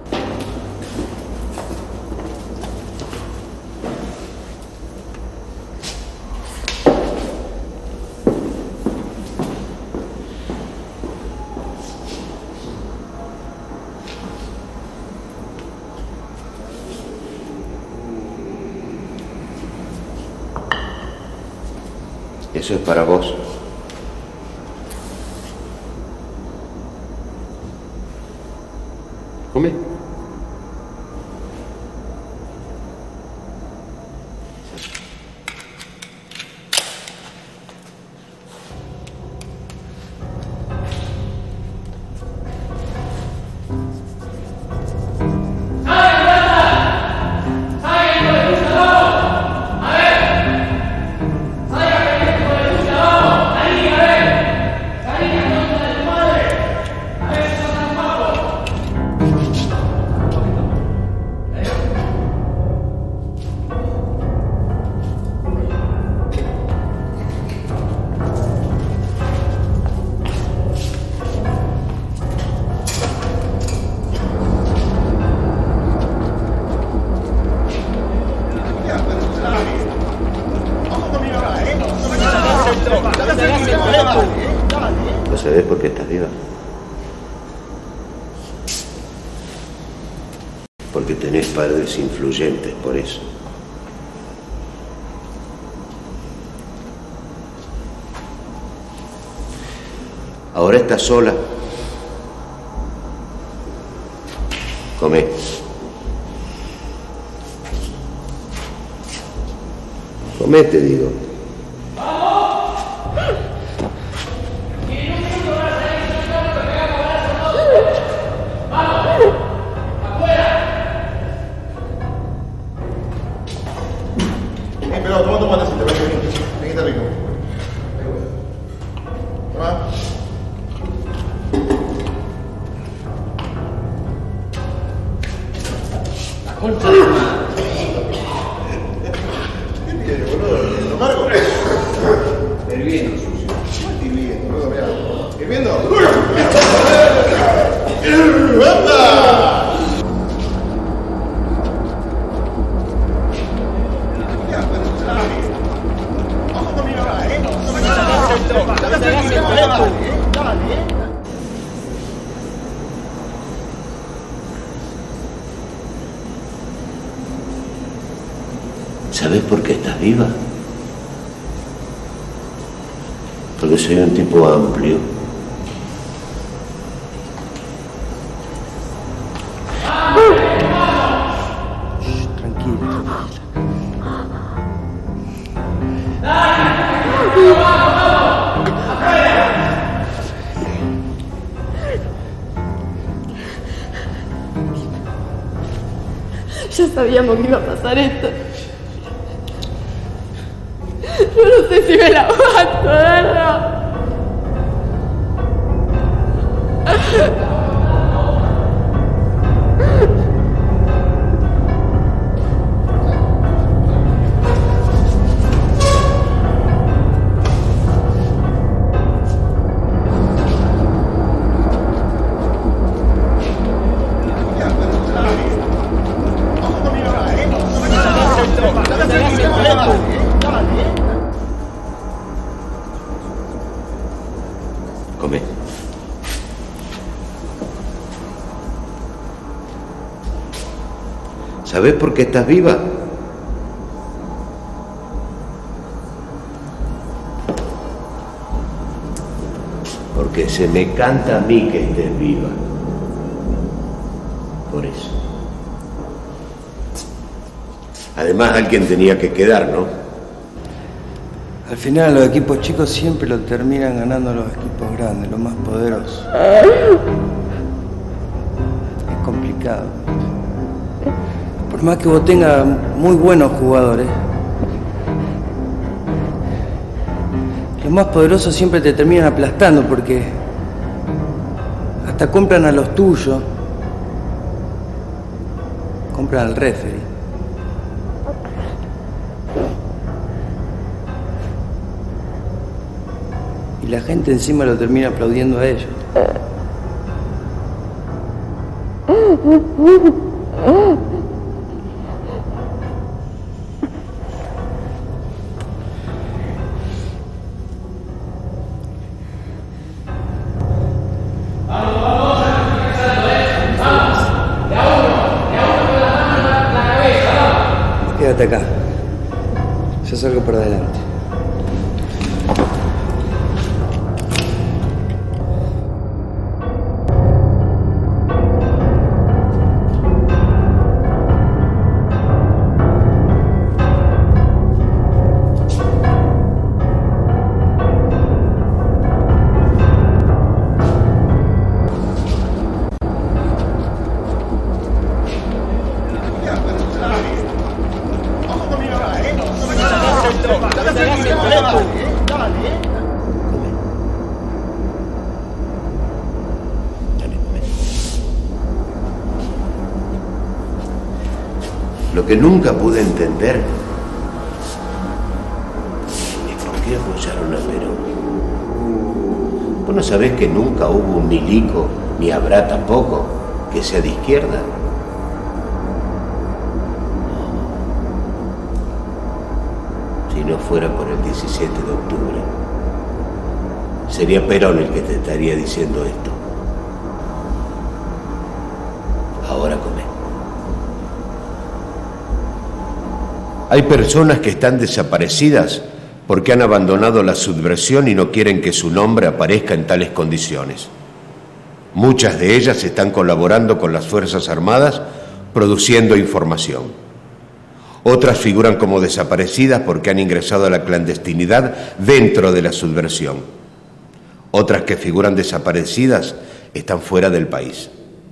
Speaker 16: Eso es para vos. Come. ¿No sabés por qué estás viva? Porque tenés padres influyentes, por eso. Ahora estás sola. Comé. Comé, te digo.
Speaker 22: Pero toma tu matecito, vení, vení, está rico. Toma.
Speaker 11: La concha de tu madre.
Speaker 22: ¿Qué tiene, boludo? ¿Lo cargo?
Speaker 11: Hirviendo, sucio.
Speaker 22: ¿Cómo es hirviendo, boludo? Mirá. ¿Hirviendo? ¡Anda!
Speaker 16: ¿Sabés por qué estás viva? Porque soy un tipo amplio.
Speaker 11: Shh, tranquilo.
Speaker 9: Ya sabíamos que iba a pasar esto. Yo no sé si me la aguanto, ¿verdad?
Speaker 16: Come. ¿Sabés por qué estás viva? Porque se me canta a mí que estés viva. Por eso. Además, alguien tenía que quedar, ¿no?
Speaker 10: Al final los equipos chicos siempre lo terminan ganando los equipos grandes, los más poderosos. Es complicado. Por más que vos tengas muy buenos jugadores, los más poderosos siempre te terminan aplastando porque hasta compran a los tuyos, compran al referee. Y la gente encima lo termina aplaudiendo a ellos. Quédate acá. Yo salgo por adelante.
Speaker 16: Lo que nunca pude entender es por qué apoyaron a Perón. ¿Vos no sabés que nunca hubo un milico, ni habrá tampoco, que sea de izquierda? Si no fuera por el diecisiete de octubre, sería Perón el que te estaría diciendo esto. Ahora comé. Hay personas que están desaparecidas porque han abandonado la subversión y no quieren que su nombre aparezca en tales condiciones. Muchas de ellas están colaborando con las Fuerzas Armadas, produciendo información. Otras figuran como desaparecidas porque han ingresado a la clandestinidad dentro de la subversión. Otras que figuran desaparecidas están fuera del país.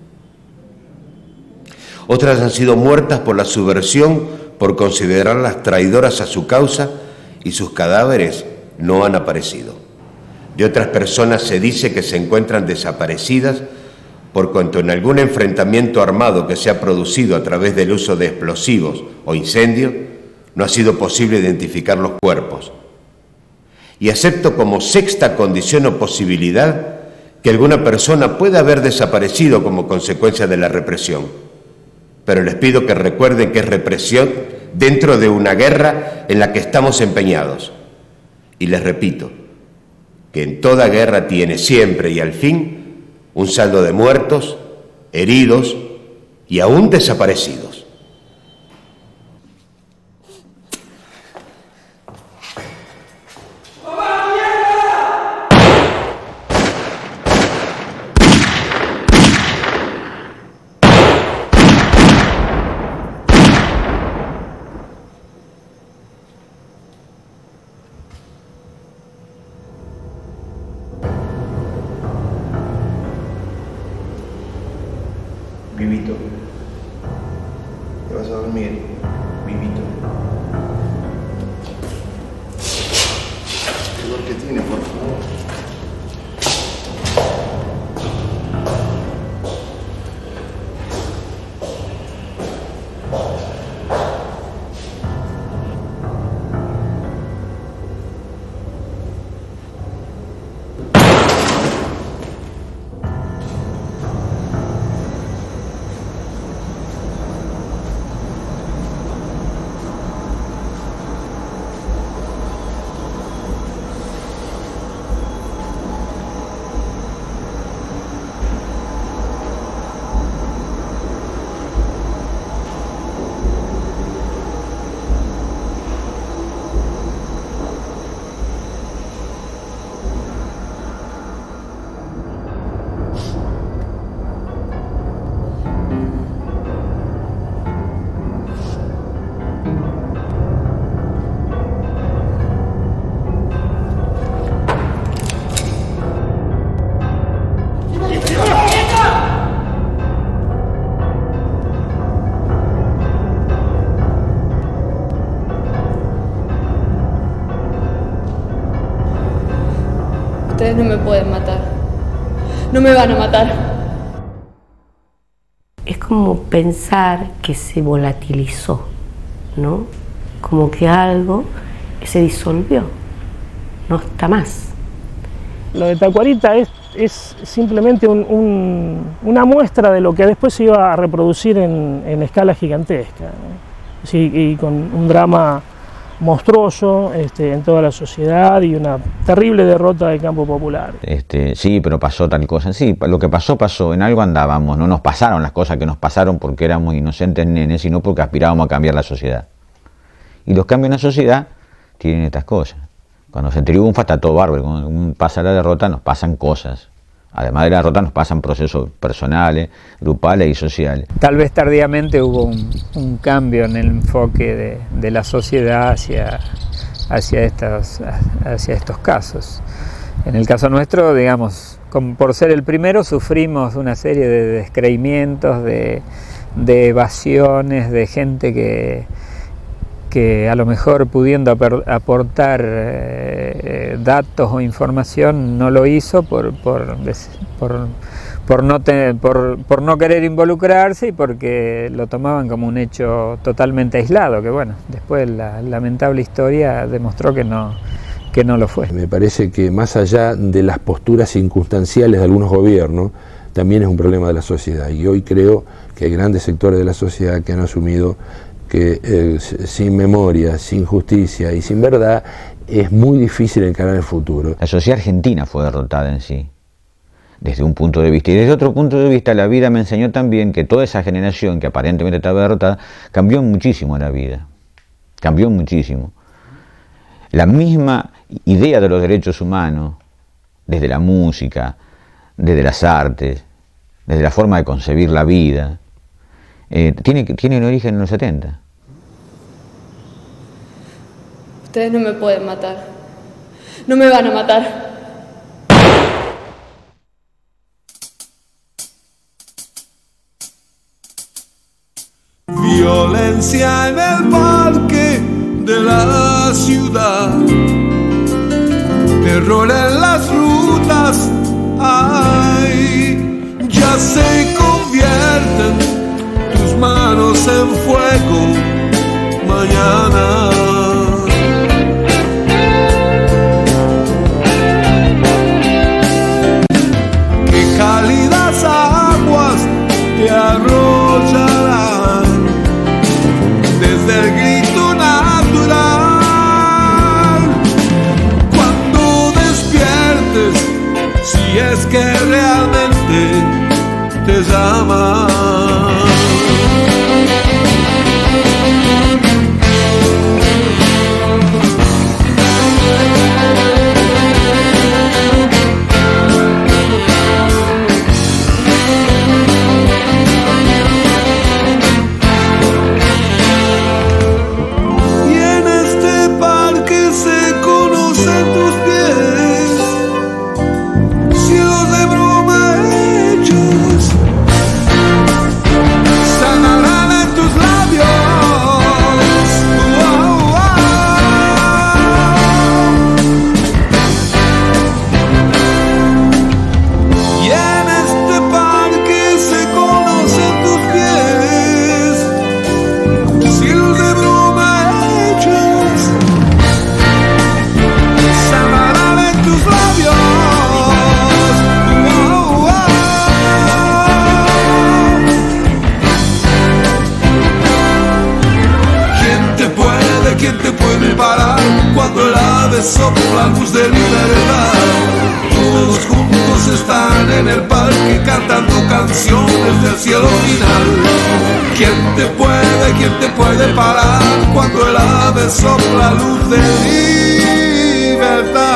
Speaker 16: Otras han sido muertas por la subversión por considerarlas traidoras a su causa y sus cadáveres no han aparecido. De otras personas se dice que se encuentran desaparecidas por cuanto en algún enfrentamiento armado que se ha producido a través del uso de explosivos o incendio no ha sido posible identificar los cuerpos. Y acepto como sexta condición o posibilidad que alguna persona pueda haber desaparecido como consecuencia de la represión. Pero les pido que recuerden que es represión dentro de una guerra en la que estamos empeñados. Y les repito, que en toda guerra tiene siempre y al fin un saldo de muertos, heridos y aún desaparecidos. Vivito, te vas a dormir, Vivito. ¿Qué dolor que tiene, por favor?
Speaker 9: Ustedes no me pueden matar. No me van a matar.
Speaker 17: Es como pensar que se volatilizó, ¿no? Como que algo se disolvió, no está más.
Speaker 8: Lo de Tacuarita es, es simplemente un, un, una muestra de lo que después se iba a reproducir en, en escala gigantesca, ¿no? Sí, y con un drama monstruoso este, en toda la sociedad y una terrible derrota del campo popular.
Speaker 2: Este, sí, pero pasó tal cosa. Sí, lo que pasó, pasó. En algo andábamos. No nos pasaron las cosas que nos pasaron porque éramos inocentes nenes, sino porque aspirábamos a cambiar la sociedad. Y los cambios en la sociedad tienen estas cosas. Cuando se triunfa está todo bárbaro. Cuando pasa la derrota nos pasan cosas. Además de la derrota nos pasan procesos personales, grupales y sociales.
Speaker 1: Tal vez tardíamente hubo un, un cambio en el enfoque de, de la sociedad hacia, hacia, estos, hacia estos casos. En el caso nuestro, digamos, como por ser el primero, sufrimos una serie de descreimientos, de, de evasiones, de gente que, que a lo mejor pudiendo aportar eh, datos o información no lo hizo por, por, por, por, no te, por, por no querer involucrarse y porque lo tomaban como un hecho totalmente aislado, que bueno, después la lamentable historia demostró que no, que no lo fue.
Speaker 14: Me parece que más allá de las posturas circunstanciales de algunos gobiernos, también es un problema de la sociedad, y hoy creo que hay grandes sectores de la sociedad que han asumido que eh, sin memoria, sin justicia y sin verdad es muy difícil encarar el futuro.
Speaker 2: La sociedad argentina fue derrotada en sí, desde un punto de vista. Y desde otro punto de vista, la vida me enseñó también que toda esa generación que aparentemente estaba derrotada, cambió muchísimo la vida. Cambió muchísimo. La misma idea de los derechos humanos, desde la música, desde las artes, desde la forma de concebir la vida, eh, tiene, tiene un origen en los setenta.
Speaker 9: Ustedes no me pueden matar. No me van a matar.
Speaker 15: Violencia en el parque de la ciudad, terror en las rutas, ay, ya se convierten tus manos en fuego mañana. Qué cálidas aguas te arrollarán desde el grito natural. Cuando despiertes, si es que realmente te llama. Sopla la luz de libertad. Todos juntos están en el parque cantando canciones del cielo final. ¿Quién te puede, quién te puede parar cuando el ave sopla la luz de libertad?